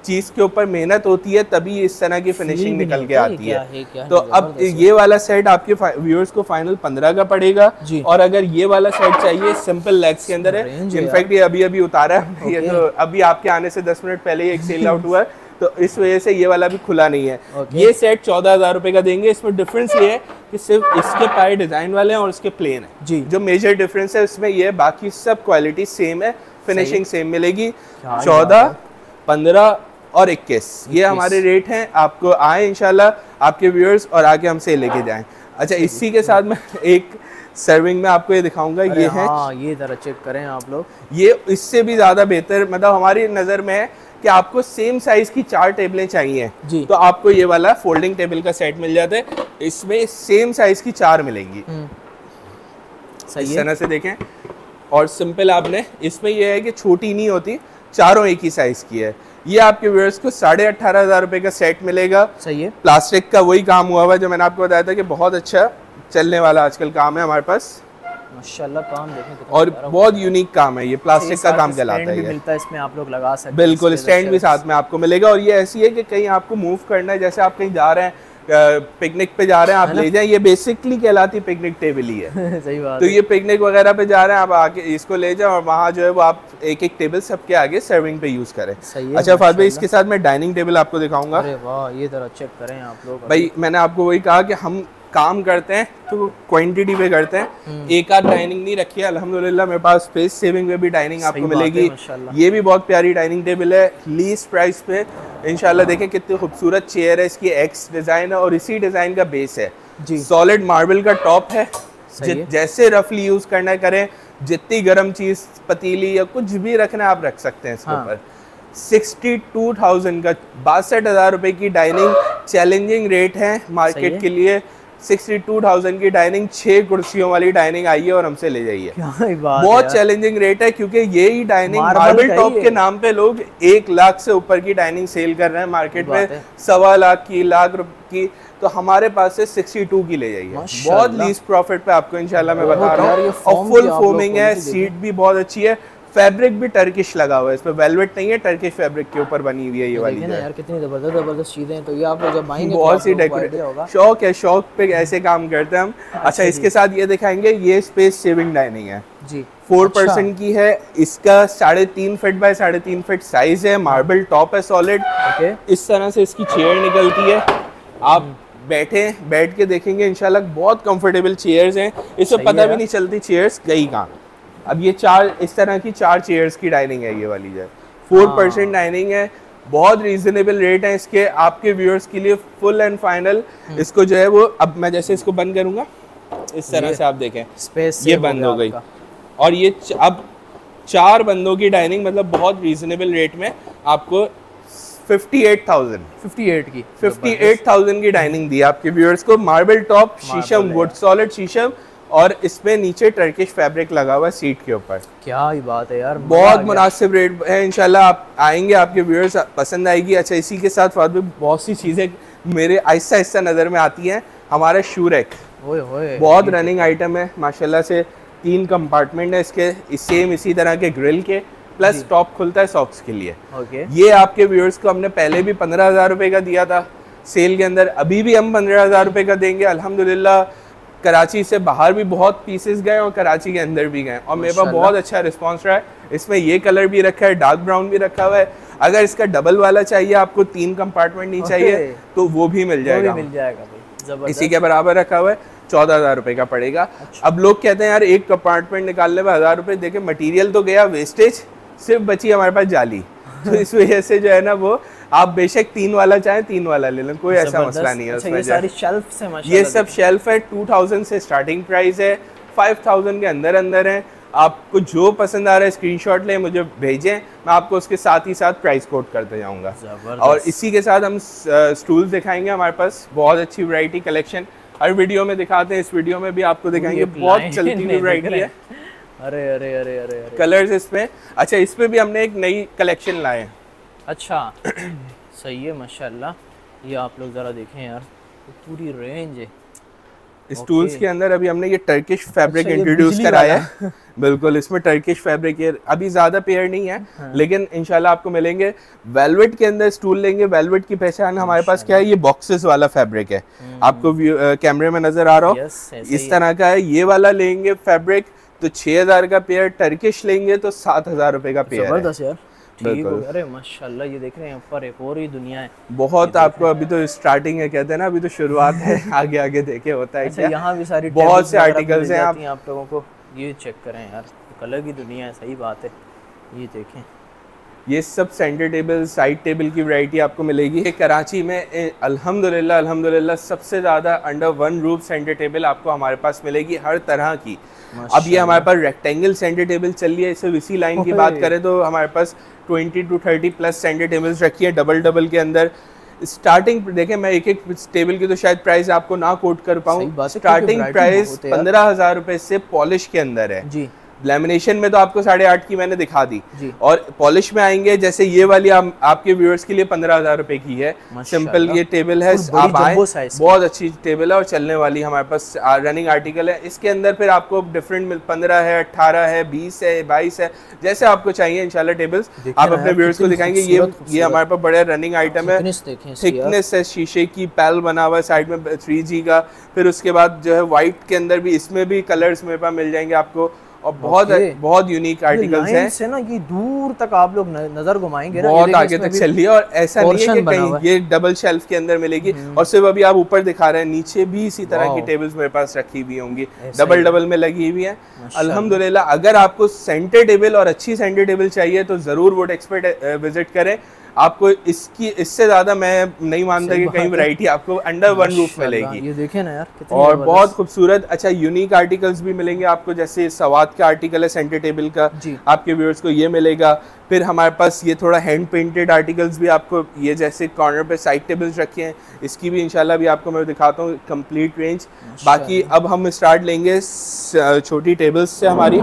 चीज के ऊपर मेहनत होती है तभी इस तरह की फिनिशिंग निकल के आती है, है, है तो अब ये वाला सेट आपके व्यूअर्स को फाइनल पंद्रह का पड़ेगा। और अगर ये वाला सेट चाहिए सिंपल लेग्स के अंदर है, इनफैक्ट ये अभी अभी उतारा है, ये तो अभी आपके आने से दस मिनट पहले ही एक सेल आउट हुआ है, तो इस वजह से ये वाला भी खुला नहीं है। ये सेट चौदह हजार रुपए का देंगे। इसमें डिफरेंस ये है कि सिर्फ इसके पाए डिजाइन वाले हैं और इसके प्लेन है जी। जो मेजर डिफरेंस है इसमें ये, बाकी सब क्वालिटी सेम है, फिनिशिंग सेम मिलेगी। चौदह, पंद्रह और इक्कीस ये हमारे रेट हैं। आपको आए इंशाल्लाह आपके व्यूअर्स और आके हमसे लेके जाएं। अच्छा, इसी के साथ में एक सर्विंग में आपको ये दिखाऊंगा, ये है हाँ, ये जरा चेक करें आप लोग, ये इससे भी ज्यादा बेहतर, मतलब हमारी नजर में है कि आपको सेम साइज की चार टेबलें चाहिए जी, तो आपको ये वाला फोल्डिंग टेबल का सेट मिल जाता है। इसमें सेम साइज की चार मिलेंगी, सही इस तरह से देखें। और सिंपल आपने इसमें ये है कि छोटी नहीं होती, चारों एक ही साइज की है। ये आपके व्यूअर्स को साढ़े अठारह हजार रुपए का सेट मिलेगा, सही है। प्लास्टिक का वही काम हुआ हुआ है जो मैंने आपको बताया था कि बहुत अच्छा चलने वाला आजकल काम है हमारे पास, माशाल्लाह। काम देखें और बहुत यूनिक काम है, ये प्लास्टिक का काम कहलाता है। मिलता है इसमें, आप लोग लगा सकते हैं, बिल्कुल स्टैंड भी साथ में आपको मिलेगा। और ये ऐसी है कि कहीं आपको मूव करना है, जैसे आप कहीं जा रहे हैं, पिकनिक पे जा रहे हैं, आप ले जाएं, ये बेसिकली कहलाती पिकनिक टेबल ही है सही बात। तो ये पिकनिक वगैरह पे जा रहे हैं, आप आके इसको ले जाओ और वहाँ जो है वो आप एक एक टेबल सबके आगे सर्विंग पे यूज करें। अच्छा फाद भाई, इसके साथ मैं डाइनिंग टेबल आपको दिखाऊंगा। अरे वाह, ये जरा चेक करें आप लोग। भाई मैंने आपको वही कहा कि हम काम करते हैं तो क्वांटिटी पे करते हैं, एक आध डाइनिंग नहीं रखी है। अल्हम्दुलिल्लाह मेरे पास स्पेस सेविंग में भी डाइनिंग आपको मिलेगी। ये भी बहुत प्यारी डाइनिंग टेबल है, लीस्ट प्राइस पे इंशाल्लाह। देखें कितनी खूबसूरत चेयर है, इसकी एक्स डिजाइन है और इसी डिजाइन का बेस है जी। सॉलिड मार्बल का टॉप है, जैसे रफली यूज करना है करें, जितनी गर्म चीज पतीली या कुछ भी रखना है आप रख सकते हैं इसके ऊपर। सिक्सटी टू थाउजेंड का बासठ हजार रुपए की डाइनिंग, चैलेंजिंग रेट है मार्केट के लिए। सिक्सटी टू थाउजेंड की डाइनिंग, छह कुर्सियों वाली डाइनिंग आइए और हमसे ले जाइए। बहुत चैलेंजिंग रेट है क्योंकि यही डाइनिंग मार्बल टॉप के नाम पे लोग एक लाख से ऊपर की डाइनिंग सेल कर रहे हैं मार्केट में, सवा लाख की, लाख रुपए की। तो हमारे पास से सिक्सटी टू की ले जाइए, बहुत लीस्ट प्रॉफिट पे आपको इंशाल्लाह मैं बता रहा हूँ। और फुल फोमिंग है, सीट भी बहुत अच्छी है, फैब्रिक भी टर्किश लगा हुआ है, इसमें वेलवेट नहीं है, टर्किश फैब्रिक के ऊपर बनी हुई है ये वाली यार। कितनी जबरदस्त जबरदस्त चीजें हैं, तो ये आप लोग जब आएंगे बहुत सी डेकोरेट शौक है, शौक पे ऐसे काम करते हैं हम। अच्छा, इसके साथ ये दिखाएंगे, ये स्पेस सेविंग डाइनिंग है जी, फोर पर्सन की है। इसका साढ़े तीन फीट बाय साढ़े तीन फीट साइज है, मार्बल टॉप है सॉलिड। इस तरह से इसकी चेयर निकलती है, आप बैठे बैठ के देखेंगे इंशाल्लाह बहुत कंफर्टेबल चेयर्स हैं, इससे पता भी नहीं चलती चेयर्स गई कहाँ। अब ये चार इस तरह की चार चेयर्स की डाइनिंग है ये वाली, जो फोर परसेंट डाइनिंग है, बहुत रीजनेबल रेट है इसके आपके व्यूअर्स के लिए, फुल एंड फाइनल। इसको जो है वो, अब मैं जैसे इसको बंद करूंगा इस तरह से आप देखें स्पेस ये बंद हो गई, और ये अब चार बंदों की डाइनिंग, मतलब बहुत रीजनेबल रेट में आपको fifty eight thousand fifty eight की फिफ्टी एट थाउजेंड की डाइनिंग दी आपके व्यूअर्स को। Marble top, sheesham wood, solid sheesham, और इसमें नीचे टर्किश फैब्रिक लगा हुआ है सीट के ऊपर। क्या ही बात है यार, बहुत मुनासिब रेट है। इंशाल्लाह आप आएंगे, आपके व्यूअर्स पसंद आएगी। अच्छा, इसी के साथ साथ बहुत सी चीज़ें मेरे आहिस्ता आहिस्ता नज़र में आती हैं। हमारा शू रैक बहुत रनिंग आइटम है माशाल्लाह से, तीन कंपार्टमेंट है इसके, सेम इसी तरह के ग्रिल के, प्लस टॉप खुलता है सॉक्स के लिए। okay. ये आपके व्यूअर्स को हमने पहले भी पंद्रह हजार रुपए का दिया था सेल के अंदर, अभी भी हम पंद्रह हजार रुपए का देंगे अल्हम्दुलिल्लाह। कराची से बाहर भी बहुत पीसेस गए और कराची के अंदर भी गए, और मेरे पास बहुत अच्छा रिस्पांस रहा है। इसमें ये कलर भी रखा है, डार्क ब्राउन भी रखा हुआ है। अगर इसका डबल वाला चाहिए आपको, तीन कंपार्टमेंट नहीं चाहिए, तो वो भी मिल जाएगा, मिल जाएगा। इसी के बराबर रखा हुआ है, चौदह हजार रुपए का पड़ेगा। अच्छा। अब लोग कहते हैं यार एक कंपार्टमेंट निकालने में हजार रुपए, देखे मटीरियल तो गया वेस्टेज, सिर्फ बची हमारे पास जाली। तो इस वजह से जो है ना, वो आप बेशक तीन वाला चाहे तीन वाला ले लें, कोई ऐसा मसला नहीं है। अच्छा, ये सारी शेल्फ से ये सब शेल्फ है, टू थाउजेंड से स्टार्टिंग प्राइस है, फाइव थाउजेंड के अंदर अंदर है। आपको जो पसंद आ रहा है स्क्रीनशॉट लें, मुझे भेजें, मैं आपको उसके साथ ही साथ प्राइस कोट करते जाऊंगा। और इसी के साथ हम स्टूल्स दिखाएंगे, हमारे पास बहुत अच्छी वैरायटी कलेक्शन हर वीडियो में दिखाते हैं। इस वीडियो में भी आपको दिखाएंगे, बहुत चलती हुई वैरायटी है। अरे अरे अरे अरे अरे कलर्स इसमें। अच्छा, इस पे भी हमने एक नई कलेक्शन लाए हैं। अच्छा सही है माशाल्लाह। ये आप लोग ज़रा देखें यार, तो पूरी रेंज है, स्टूल्स okay. के अंदर अभी हमने ये टर्किश फैब्रिक अच्छा, इंट्रोड्यूस कराया है। बिल्कुल, इसमें टर्किश फैब्रिक है, अभी ज्यादा पेयर नहीं है। हाँ। लेकिन इंशाल्लाह आपको मिलेंगे। वेलवेट के अंदर स्टूल लेंगे, वेलवेट की पहचान हमारे पास क्या है, ये बॉक्सेस वाला फैब्रिक है, आपको कैमरे में नजर आ रहा हो, इस तरह का है। ये वाला लेंगे फैब्रिक तो छह हजार का पेयर, टर्किश लेंगे तो सात हजार रुपए का पेयर। जबरदस्त यार, ठीक हो। अरे माशाल्लाह, ये देख रहे हैं ऊपर एक और ही दुनिया है बहुत। आपको अभी तो स्टार्टिंग है, कहते हैं ना, अभी तो शुरुआत है, आगे आगे देखे होता है। अच्छा, यहाँ भी सारी बहुत से आर्टिकल्स हैं आप, आप लोगों को ये चेक करें यार, अलग ही दुनिया है। सही बात है, ये देखें, ये सब सेंटर टेबल, साइड टेबल की वैरायटी आपको मिलेगी। कराची में अल्हम्दुलिल्लाह अल्हम्दुलिल्लाह सबसे ज़्यादा under one roof centre table आपको हमारे पास मिलेगी, हर तरह की। अब ये हमारे पास रेक्टेंगल सेंटर टेबल चल रही है, इसे इसी लाइन की बात करें तो हमारे पास twenty two thirty plus centre tables रखी है डबल डबल के अंदर। स्टार्टिंग देखें, मैं एक एक टेबल की तो शायद प्राइस आपको ना कोट कर पाऊँ। स्टार्टिंग प्राइस पंद्रह हजार रुपए से पॉलिश के अंदर है जी। लैमिनेशन में तो आपको साढ़े आठ की मैंने दिखा दी, और पॉलिश में आएंगे जैसे ये वाली आप, आपके व्यूअर्स के लिए पंद्रह हजार रुपए की है। सिंपल ये टेबल है, आप आए, बहुत अच्छी टेबल है और चलने वाली हमारे पास रनिंग आर्टिकल है। इसके अंदर फिर आपको डिफरेंट पंद्रह है, अट्ठारह है, बीस है, बाईस है, जैसे आपको चाहिए इंशाल्लाह टेबल्स आप अपने व्यूअर्स को दिखाएंगे। ये ये हमारे पास बड़े रनिंग आइटम है, थिकनेस है शीशे की, पैल बना हुआ है साइड में थ्री जी का। फिर उसके बाद जो है व्हाइट के अंदर भी, इसमें भी कलर्स मेरे पास मिल जाएंगे आपको, और बहुत बहुत यूनिक आर्टिकल्स हैं। से ना ये दूर तक आप लोग नजर घुमाएंगे ना, बहुत आगे तक चल रही है। और ऐसा नहीं है कि कहीं ये डबल शेल्फ के अंदर मिलेगी, और सिर्फ अभी आप ऊपर दिखा रहे हैं, नीचे भी इसी तरह की टेबल्स मेरे पास रखी हुई होंगी, डबल डबल में लगी हुई है अल्हम्दुलिल्लाह। अगर आपको सेंटर टेबल और अच्छी सेंटर टेबल चाहिए तो जरूर वुड एक्सपर्ट विजिट करें। आपको इसकी इससे ज्यादा मैं नहीं मानता कि कहीं वैरायटी आपको अंडर वन रूफ मिलेगी। ये देखें ना यार, और बहुत खूबसूरत अच्छा यूनिक आर्टिकल्स भी मिलेंगे आपको, जैसे सवाद का आर्टिकल है सेंटर टेबल का, आपके व्यूअर्स को ये मिलेगा। फिर हमारे पास ये थोड़ा हैंड पेंटेड आर्टिकल्स भी आपको, ये जैसे कॉर्नर पे साइड टेबल्स रखे हैं, इसकी भी इंशाल्लाह भी आपको मैं दिखाता हूँ कंप्लीट रेंज। बाकी अब हम स्टार्ट लेंगे छोटी टेबल्स से। हमारी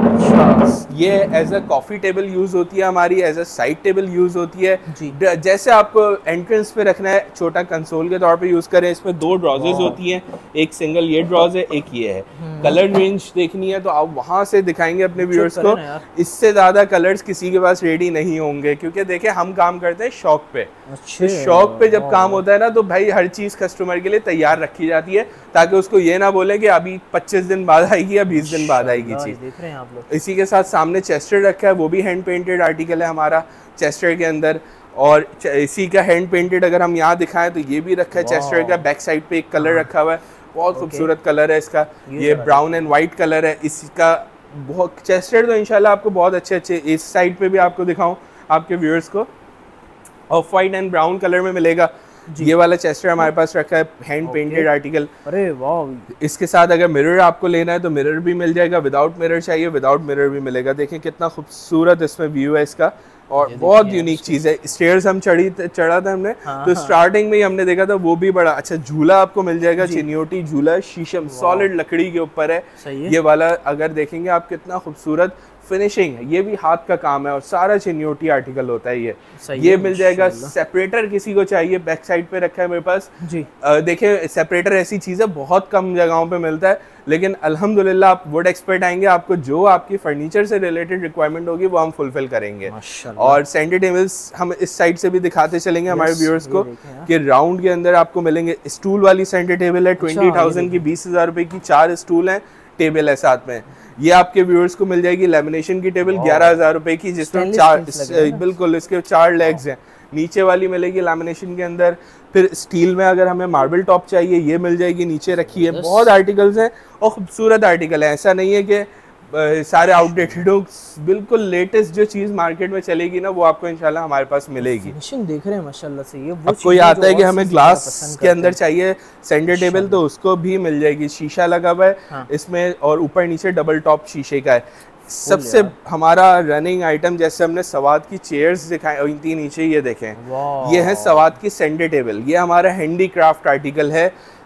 ये as a coffee table use होती है, हमारी as a side table use होती है। जैसे आपको एंट्रेंस पे रखना है, छोटा कंसोल के तौर पे यूज़ करें। इसमें दो ड्रॉजेज होती हैं, एक सिंगल ये ड्रॉज है, एक ये है। कलर रेंज देखनी है तो आप वहाँ से दिखाएंगे अपने व्यूअर्स को। इससे ज़्यादा कलर्स किसी के पास रेडी नहीं होंगे, क्योंकि देखिए हम काम करते हैं शौक पे। तो शौक पे जब काम होता है ना, तो भाई हर चीज़ कस्टमर के लिए तैयार रखी जाती है, ताकि उसको ये ना बोले कि अभी पच्चीस दिन बाद आएगी या बीस दिन बाद आएगी चीज़। देख रहे हैं आप लोग। इसी के साथ सामने चेस्टर रखा है, वो भी हैंड पेंटेड आर्टिकल है हमारा चेस्टर के अंदर। और इसी का हैंड पेंटेड अगर हम यहाँ दिखाएं तो ये भी रखा है चेस्टर का। बैक साइड पे एक कलर रखा हुआ है, बहुत खूबसूरत कलर है इसका, ये ब्राउन एंड वाइट कलर है इसका। बहुत चेस्टर तो इंशाल्लाह आपको बहुत अच्छे अच्छे, इस साइड पे भी आपको दिखाऊं आपके व्यूअर्स को, off white and brown colour में मिलेगा। ये वाला चेस्टर हमारे पास रखा है, हैंड पेंटेड आर्टिकल। अरे वाह। इसके साथ अगर मिरर आपको लेना है तो मिरर भी मिल जाएगा, विदाउट मिरर चाहिए विदाउट मिरर भी मिलेगा। देखें कितना खूबसूरत इसमें व्यू है इसका, और बहुत यूनिक चीज़ है। स्टेयर्स हम चढ़ी चढ़ा था हमने, हाँ, तो स्टार्टिंग में ही हमने देखा था, वो भी बड़ा अच्छा झूला आपको मिल जाएगा, चिनियोटी झूला, शीशम सॉलिड लकड़ी के ऊपर है, है ये वाला। अगर देखेंगे आप कितना खूबसूरत फिनिशिंग है, ये भी हाथ का काम है और सारा चिनियोटी आर्टिकल होता है ये ये मिल जाएगा। सेपरेटर किसी को चाहिए, बैक साइड पे रखा है मेरे पास जी। देखिए सेपरेटर ऐसी चीज़ है बहुत कम जगहों पे मिलता है, लेकिन अल्हम्दुलिल्लाह आप वुड एक्सपर्ट आएंगे, आपको जो आपकी फर्नीचर से रिलेटेड रिक्वायरमेंट होगी वो हम फुलफिल करेंगे। और सेंटर टेबल्स हम इस साइड से भी दिखाते चलेंगे हमारे व्यूअर्स को कि राउंड के अंदर आपको मिलेंगे। स्टूल वाली सेंटर टेबल है, ट्वेंटी थाउजेंड की, बीस हजार रुपए की, चार स्टूल हैं, टेबल है साथ में। ये आपके व्यूअर्स को मिल जाएगी लेमिनेशन की टेबल ग्यारह हजार रुपए की, जिसमें चार बिल्कुल इसके चार लेग्स हैं। नीचे वाली मिलेगी लेमिनेशन के अंदर। फिर स्टील में अगर हमें मार्बल टॉप चाहिए ये मिल जाएगी, नीचे रखी है। बहुत आर्टिकल्स हैं और खूबसूरत आर्टिकल है, ऐसा नहीं है कि सारे आउटडेटेड हो। बिल्कुल लेटेस्ट जो चीज़ मार्केट में चलेगी ना वो आपको इंशाल्लाह हमारे पास मिलेगी। फिनिशिंग देख रहे हैं माशाल्लाह से। ये अब कोई आता है कि हमें ग्लास के अंदर चाहिए सेंटर टेबल, तो उसको भी मिल जाएगी। शीशा लगा हुआ है हाँ। इसमें, और ऊपर नीचे डबल टॉप शीशे का है। सबसे हमारा रनिंग आइटम, जैसे हमने सवाद की चेयर्स दिखाई थी नीचे, ये देखें, ये है सवाद की सेंटर टेबल। ये हमारा हैंडी क्राफ्ट आर्टिकल है।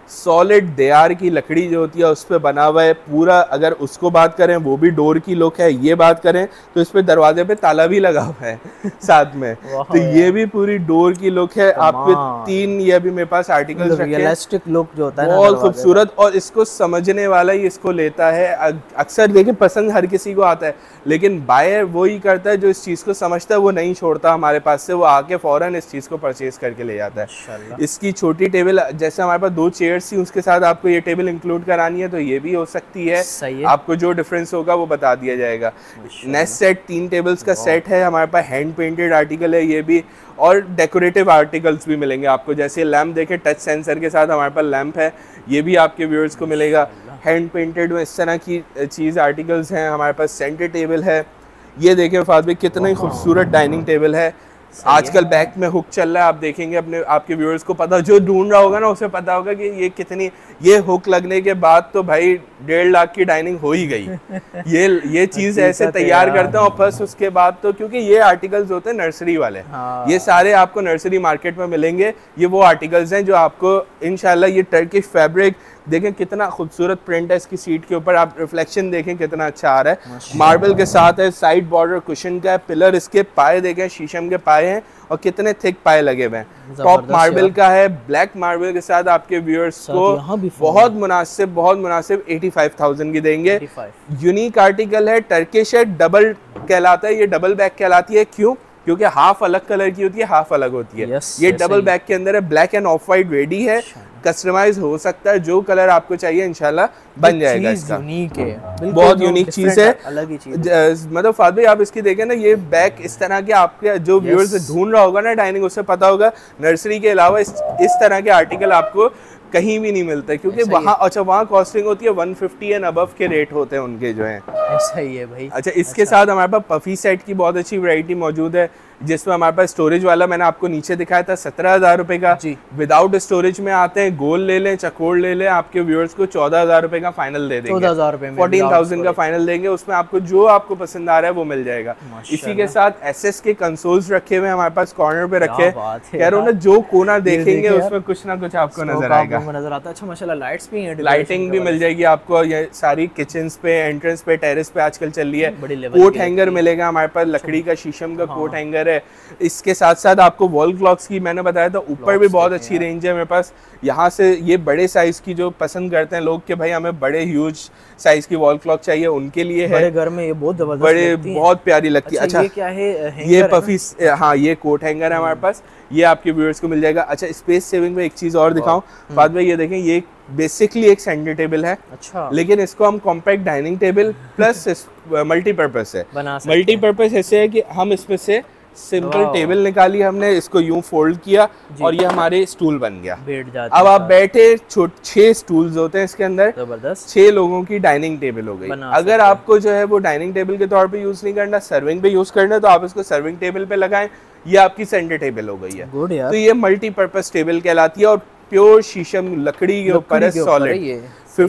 सॉलिड देयार की लकड़ी जो होती है उस पर बना हुआ है पूरा। अगर उसको बात करें वो भी डोर की लुक है, ये बात करें तो इस पे दरवाजे पे ताला भी लगा हुआ है साथ में तो ये भी पूरी डोर की लुक है। आपके तीन ये भी मेरे पास आर्टिकल्स रखे हैं, रियलिस्टिक लुक जो होता है बहुत खूबसूरत, और इसको समझने वाला ही इसको लेता है। अक्सर देखिए पसंद हर किसी को आता है, लेकिन बायर वो ही करता है जो इस चीज़ को समझता है, वो नहीं छोड़ता हमारे पास से, वो आके फौरन इस चीज़ को परचेज करके ले जाता है। इसकी छोटी टेबल, जैसे हमारे पास दो चेयर थी उसके साथ आपको ये टेबल इंक्लूड करानी है तो ये भी हो सकती है, है। आपको जो डिफरेंस होगा वो बता दिया जाएगा। नेक्स्ट सेट तीन टेबल्स का सेट है हमारे पास, हैंड पेंटेड आर्टिकल है ये भी, और डेकोरेटिव आर्टिकल्स भी मिलेंगे आपको। जैसे लैंप देखें टच सेंसर के साथ हमारे पास लैंप है, ये भी आपके व्यूअर्स को मिलेगा। हैंड पेंटेड में इस तरह की चीज़ आर्टिकल्स हैं हमारे पास। सेंटर टेबल है, ये देखें फाद भाई कितना ही खूबसूरत डाइनिंग टेबल है। आजकल बैक में हुक चल रहा है, आप देखेंगे अपने आपके व्यूअर्स को पता, जो ढूंढ रहा होगा ना उसे पता होगा कि ये कितनी, ये हुक लगने के बाद तो भाई डेढ़ लाख की डाइनिंग हो ही गई। ये ये चीज़ ऐसे तैयार करते हैं, और बस उसके बाद तो, क्योंकि ये आर्टिकल्स होते हैं नर्सरी वाले, हाँ। ये सारे आपको नर्सरी मार्केट में मिलेंगे। ये वो आर्टिकल्स हैं जो आपको इंशाल्लाह, ये टर्किश फैब्रिक देखें कितना खूबसूरत प्रिंट है इसकी सीट के ऊपर, आप रिफ्लेक्शन देखें कितना अच्छा आ रहा है। मार्बल के साथ है, साइड बॉर्डर कुशन का है, पिलर इसके पाए देखें शीशम के पाए हैं और कितने थिक पाए लगे हुए हैं। टॉप मार्बल का है, ब्लैक मार्बल के साथ आपके व्यूअर्स को बहुत मुनासिब बहुत मुनासिब पचासी हज़ार की देंगे। यूनिक आर्टिकल है, टर्किश है, डबल कहलाता है, ये डबल बैक कहलाती है। क्यों? क्योंकि हाफ अलग कलर की होती है, हाफ अलग होती है। yes, ये डबल बैक के अंदर है, black and off white ready है, कस्टमाइज हो सकता है, जो कलर आपको चाहिए इंशाल्लाह बन जाएगा। इसका यूनिक है, बहुत यूनिक चीज है, अलग ही चीज। मतलब फाद भाई आप इसकी देखें ना, ये बैक इस तरह के, आपके जो व्यूअर्स ढूंढ रहा होगा ना डाइनिंग, उससे पता होगा नर्सरी के अलावा इस, इस तरह के आर्टिकल आपको कहीं भी नहीं मिलता, क्योंकि वहाँ, अच्छा वहाँ कॉस्टिंग होती है एक सौ पचास एंड अबव के रेट होते हैं उनके जो हैं। ऐसा ही है भाई। अच्छा, इसके अच्छा। साथ हमारे पास पफी सेट की बहुत अच्छी वैरायटी मौजूद है, जिसमें हमारे पास स्टोरेज वाला मैंने आपको नीचे दिखाया था सत्रह हजार रुपए का। विदाउट स्टोरेज में आते हैं, गोल ले लें चकोर ले लें, आपके व्यूअर्स को चौदह हजार रुपए का फाइनल दे देंगे, चौदह हजार रुपए में फोर्टीन थाउजेंड का फाइनल देंगे। उसमें आपको जो आपको पसंद आ रहा है वो मिल जाएगा। इसी के साथ एसएस के कंसोल्स रखे हुए हमारे पास, कॉर्नर पे रखे, कह रहा हूँ ना, जो कोना देखेंगे उसमें कुछ ना कुछ आपको नजर आएगा, नजर आता है। अच्छा माशाल्लाह, लाइट्स भी हैं, लाइटिंग भी मिल जाएगी आपको। ये सारी किचन पे, एंट्रेंस पे, टेरेस पे आजकल चल रही है। कोट हैंगर मिलेगा हमारे पास, लकड़ी का शीशम का कोट हैंगर है। इसके साथ साथ आपको वॉल क्लॉक्स की मैंने बताया था, ऊपर भी बहुत अच्छी रेंज है मेरे पास। यहाँ से ये बड़े साइज की जो पसंद करते हैं लोग कि भाई हमें बड़े ह्यूज साइज की वॉल क्लॉक चाहिए, उनके लिए है। बड़े घर में ये बहुत जबरदस्त बड़े बहुत प्यारी लगती है। अच्छा, ये क्या है? ये पफी, हाँ ये कोट हैंगर है हमारे पास, ये आपके व्यूअर्स को मिल जाएगा। अच्छा, स्पेस सेविंग में एक चीज और दिखाऊं फाद भाई, ये देखें, ये बेसिकली एक सेंटर टेबल है। अच्छा, लेकिन इसको हम compact dining table plus multipurpose है। मल्टीपर्पज ऐसे है कि हम इसमें से सिंपल टेबल निकाली हमने, इसको यूं फोल्ड किया और ये हमारे स्टूल बन गया। बैठ जाते अब आप बैठे, छह स्टूल्स होते हैं इसके अंदर, जबरदस्त, छह लोगों की डाइनिंग टेबल हो गई। अगर आपको जो है वो डाइनिंग टेबल के तौर पे यूज नहीं करना, सर्विंग पे यूज करना है, तो आप इसको सर्विंग टेबल पे लगाएं, ये आपकी सेंटर टेबल हो गई है। तो ये मल्टीपर्पज टेबल कहलाती है और प्योर शीशम लकड़ी के ऊपर है, सॉलिड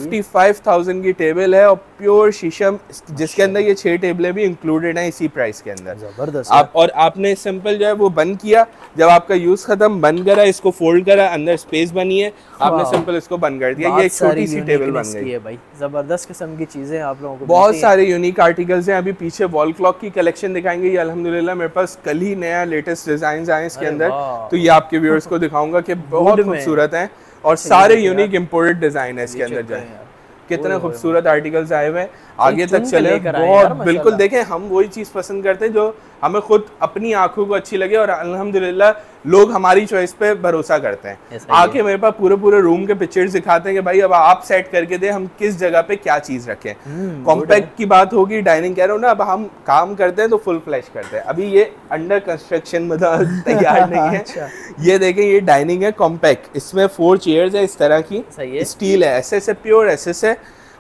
पचपन हज़ार की टेबल है और प्योर शीशम, जिसके अंदर ये छह टेबलें भी इंक्लूडेड हैं इसी प्राइस के अंदर। जबरदस्त। आप और आपने सिंपल जो है वो बंद किया, जब आपका यूज खत्म, बंद करा, इसको फोल्ड करा, अंदर स्पेस बनी है, आपने सिंपल इसको बंद कर दिया, ये एक छोटी सी टेबल बन गई है भाई। जबरदस्त किस्म की चीजें आप लोगों को, बहुत सारे यूनिक आर्टिकल्स हैं। अभी पीछे वॉल क्लॉक की कलेक्शन दिखाएंगे, ये अल्हम्दुलिल्लाह मेरे पास कल ही नया लेटेस्ट डिजाइन आए इसके अंदर, तो ये आपके व्यूअर्स को दिखाऊंगा कि बहुत खूबसूरत है और सारे यूनिक इम्पोर्टेड डिजाइन है इसके अंदर जो है। कितने खूबसूरत आर्टिकल्स आए हुए हैं, आगे तक चले बहुत, बिल्कुल देखें, हम वही चीज़ पसंद करते हैं जो हमें खुद अपनी आंखों को अच्छी लगे, और अल्हम्दुलिल्लाह लोग हमारी चॉइस पे भरोसा करते हैं। आके मेरे पास पूरे पूरे रूम के पिक्चर्स दिखाते हैं कि भाई अब आप सेट करके दे, हम किस जगह पे क्या चीज़ रखें। कॉम्पैक्ट की बात होगी, डाइनिंग कह रहा हूँ ना, अब हम काम करते हैं तो फुल फ्लैश करते हैं, अभी ये अंडर कंस्ट्रक्शन मतलब तैयार नहीं है। अच्छा। ये देखें, ये डाइनिंग है कॉम्पैक्ट, इसमें फोर चेयर्स है इस तरह की, स्टील है, एस एस है, प्योर एस एस है,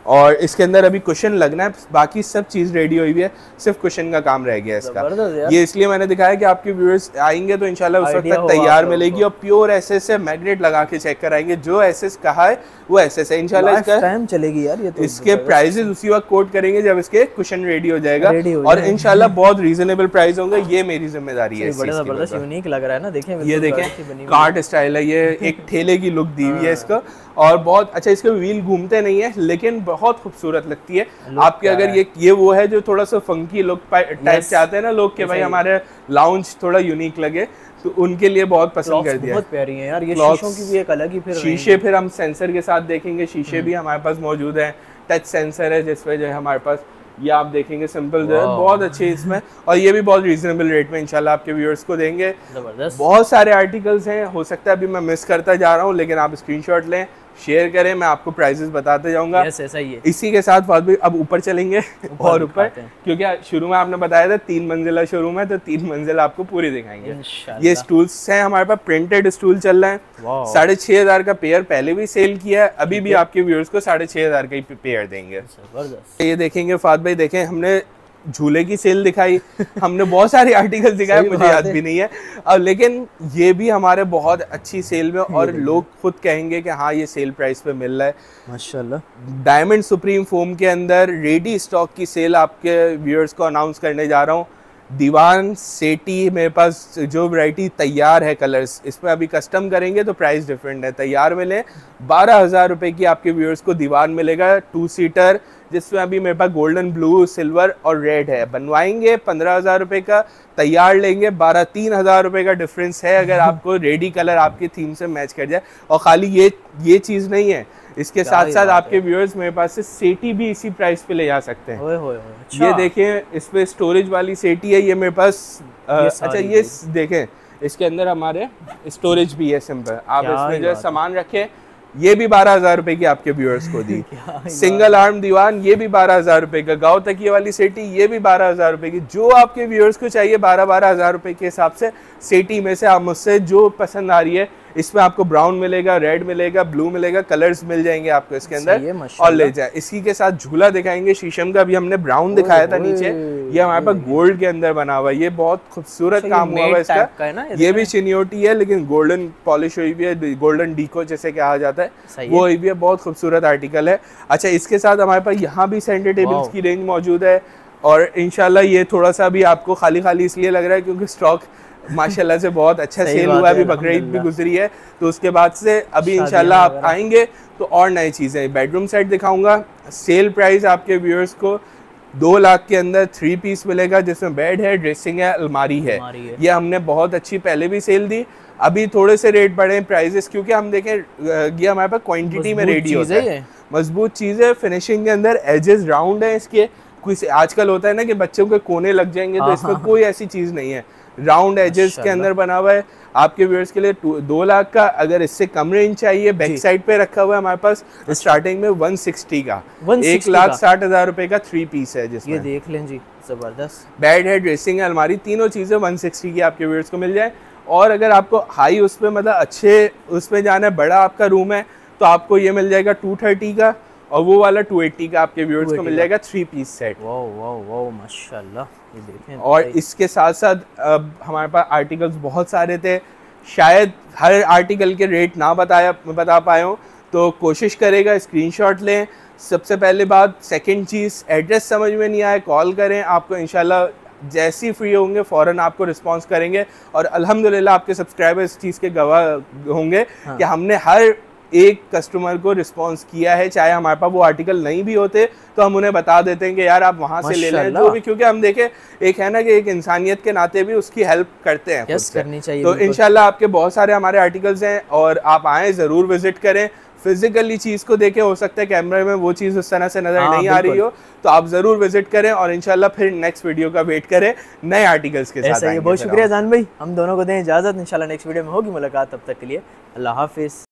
और इसके अंदर अभी कुशन लगना है, बाकी सब चीज़ रेडी हुई हुई है, सिर्फ कुशन का काम रह गया है इसका। ये इसलिए मैंने दिखाया कि आपके व्यूअर्स आएंगे तो इंशाल्लाह उस वक्त तक तैयार मिलेगी और प्योर एसएस है, मैग्नेट लगा के चेक कराएंगे, जो एसएस कहा है वो एसएस है इंशाल्लाह। इसका टाइम चलेगी यार ये तो। इसके प्राइसेस उसी वक्त कोट करेंगे जब इसके कुशन रेडी हो जाएगा और इंशाल्लाह बहुत रीजनेबल प्राइस होंगे, ये मेरी जिम्मेदारी है। बड़ा जबरदस्त यूनिक लग रहा है ना, देखें ये देखें कार्ट स्टाइल है, ये एक ठेले की लुक दी हुई है इसका और बहुत अच्छा। इसके व्हील घूमते नहीं है लेकिन बहुत खूबसूरत लगती है आपके। अगर ये ये वो है जो थोड़ा सा फंकी लुक टाइप चाहते हैं ना लोग कि भाई हमारे लाउंज थोड़ा यूनिक लगे, तो उनके लिए बहुत पसंद कर दिया। बहुत प्यारी है यार ये, शीशों की भी एक अलग ही फिर शीशे फिर हम सेंसर के साथ देखेंगे, शीशे भी हमारे पास मौजूद है, टच सेंसर है जिस वजह हमारे पास ये आप देखेंगे सिंपल जो है बहुत अच्छे इसमें, और ये भी बहुत रीजनेबल रेट में इंशाल्लाह आपके व्यूअर्स को देंगे। बहुत सारे आर्टिकल्स हैं, हो सकता है अभी मैं मिस करता जा रहा हूँ, लेकिन आप स्क्रीनशॉट लें, शेयर करें, मैं आपको प्राइसेस बताते जाऊंगा। yes, ऐसा ही है। इसी के साथ फात भाई अब ऊपर चलेंगे और ऊपर, क्योंकि शुरू में आपने बताया था तीन मंजिला शोरूम है, तो तीन मंजिल आपको पूरी दिखाएंगे। ये स्टूल्स हैं हमारे पास, प्रिंटेड स्टूल चल रहे हैं, साढ़े छह हजार का पेयर पहले भी सेल किया है, अभी भी आपके व्यूअर्स को साढ़े छह हजार का ही पेयर देंगे। ये देखेंगे फात भाई, देखें हमने झूले की सेल दिखाई, हमने बहुत सारे आर्टिकल दिखाए, मुझे याद भी नहीं है अब, लेकिन ये भी हमारे बहुत अच्छी सेल में और लोग खुद कहेंगे कि हाँ ये सेल प्राइस पे मिल रहा है माशाल्लाह। डायमंड सुप्रीम फोम के अंदर रेडी स्टॉक की सेल आपके व्यूअर्स को अनाउंस करने जा रहा हूँ। दीवान सेटी मेरे पास जो वैरायटी तैयार है कलर्स, इसमें अभी कस्टम करेंगे तो प्राइस डिफरेंट है। तैयार मिले बारह हज़ार रुपये की आपके व्यूअर्स को दीवान मिलेगा, टू सीटर, जिसमें अभी मेरे पास गोल्डन, ब्लू, सिल्वर और रेड है। बनवाएंगे पंद्रह हज़ार रुपये का, तैयार लेंगे बारह, तीन हज़ार रुपये का डिफरेंस है अगर आपको रेडी कलर आपकी थीम से मैच कर जाए। और खाली ये ये चीज़ नहीं है, इसके साथ साथ आपके व्यूअर्स मेरे पास से सेटी भी इसी प्राइस पे ले जा सकते हैं। ओए होए होए, अच्छा। ये देखें इसमें स्टोरेज वाली सेटी है, ये मेरे पास आ, ये अच्छा ये देखें इसके अंदर हमारे स्टोरेज भी है सिंपल, आप इसमें जो सामान रखें। ये भी बारह हजार रुपए की आपके व्यूअर्स को दी। सिंगल आर्म दीवान ये भी बारह हजार रुपए का, गाँव तकिए वाली सेटी ये भी बारह हजार रुपए की। जो आपके व्यूअर्स को चाहिए बारह बारह हजार रुपए के हिसाब से सेटी में से आप मुझसे जो पसंद आ रही है, इसमें आपको ब्राउन मिलेगा, रेड मिलेगा, ब्लू मिलेगा, कलर्स मिल जाएंगे आपको इसके अंदर और ले जाए। इसी के साथ झूला दिखाएंगे शीशम का, अभी हमने ब्राउन दिखाया था नीचे, ये हमारे पास गोल्ड के अंदर बना हुआ है, ये बहुत खूबसूरत काम हुआ है इसका। ये भी चिनियोटी है लेकिन गोल्डन पॉलिश हुई भी है, गोल्डन डीको जैसे कहा जाता है वो हुई भी है, बहुत खूबसूरत आर्टिकल है। अच्छा इसके साथ हमारे पास यहाँ भी सेंटर टेबल्स की रेंज मौजूद है और इंशाल्लाह ये थोड़ा सा भी आपको खाली खाली इसलिए लग रहा है क्योंकि स्टॉक माशाल्लाह से बहुत अच्छा सेल हुआ, अभी बकरीद भी गुजरी है, तो उसके बाद से अभी इंशाल्लाह आप आएंगे तो और नई चीज़ें। बेडरूम सेट दिखाऊंगा, सेल प्राइस आपके व्यूअर्स को दो लाख के अंदर थ्री पीस मिलेगा, जिसमें बेड है, ड्रेसिंग है, अलमारी है। ये हमने बहुत अच्छी पहले भी सेल दी, अभी थोड़े से रेट बढ़े प्राइजेस, क्योंकि हम देखें ये हमारे पास क्वांटिटी में रेडी होता है, मजबूत चीज़ है, फिनिशिंग के अंदर एजेस राउंड है इसके। कुछ आजकल होता है ना कि बच्चों के कोने लग जाएंगे, तो इसमें कोई ऐसी चीज़ नहीं है, राउंड एजेस के अंदर बना हुआ है आपके व्यूअर्स के लिए। दो लाख का, अगर इससे कम रेंज चाहिए बैक साइड पे रखा हुआ है हमारे पास स्टार्टिंग में वन सिक्सटी का, एक लाख साठ हजार रुपए का थ्री पीस है, जिसमें ये देख लें जी जबरदस्त बेड है, ड्रेसिंग है, अलमारी, तीनों चीजें वन सिक्सटी की आपके व्यूअर्स को मिल जाए। और अगर आपको हाई उस पर मतलब अच्छे उस पर जाना है, बड़ा आपका रूम है, तो आपको ये मिल जाएगा टू थर्टी का, और वो वाला टू एटी का आपके व्यूअर्स को मिल जाएगा three piece set. Wow wow wow माशाल्लाह, ये देखें। और इसके साथ साथ अब हमारे पास आर्टिकल्स बहुत सारे थे, शायद हर आर्टिकल के रेट ना बताया बता पाए हो, तो कोशिश करेगा स्क्रीनशॉट लें। सबसे पहले बात, सेकंड चीज़, एड्रेस समझ में नहीं आए कॉल करें, आपको इंशाल्लाह जैसे फ्री होंगे फ़ौरन आपको रिस्पांस करेंगे। और अल्हम्दुलिल्लाह आपके सब्सक्राइबर इस चीज़ के गवाह होंगे हाँ। कि हमने हर एक कस्टमर को रिस्पांस किया है, चाहे हमारे पास वो आर्टिकल नहीं भी होते तो हम उन्हें बता देते हैं कि यार आप वहाँ से ले लें जो भी, क्योंकि हम देखें एक है ना कि एक इंसानियत के नाते भी उसकी हेल्प करते हैं, यस करनी चाहिए। तो इंशाल्लाह आपके बहुत सारे हमारे आर्टिकल्स हैं और आप आएँ ज़रूर विजिट करें, फिजिकली चीज़ को देखें। हो सकता है कैमरे में वो चीज़ उस तरह से नज़र हाँ, नहीं आ रही हो, तो आप ज़रूर विजिट करें और इंशाल्लाह फिर नेक्स्ट वीडियो का वेट करें नए आर्टिकल्स के साथ। बहुत शुक्रिया जान भाई, हम दोनों को दें इजाज़त, इंशाल्लाह नेक्स्ट वीडियो में होगी मुलाकात, तब तक के लिए अल्लाह हाफिज़।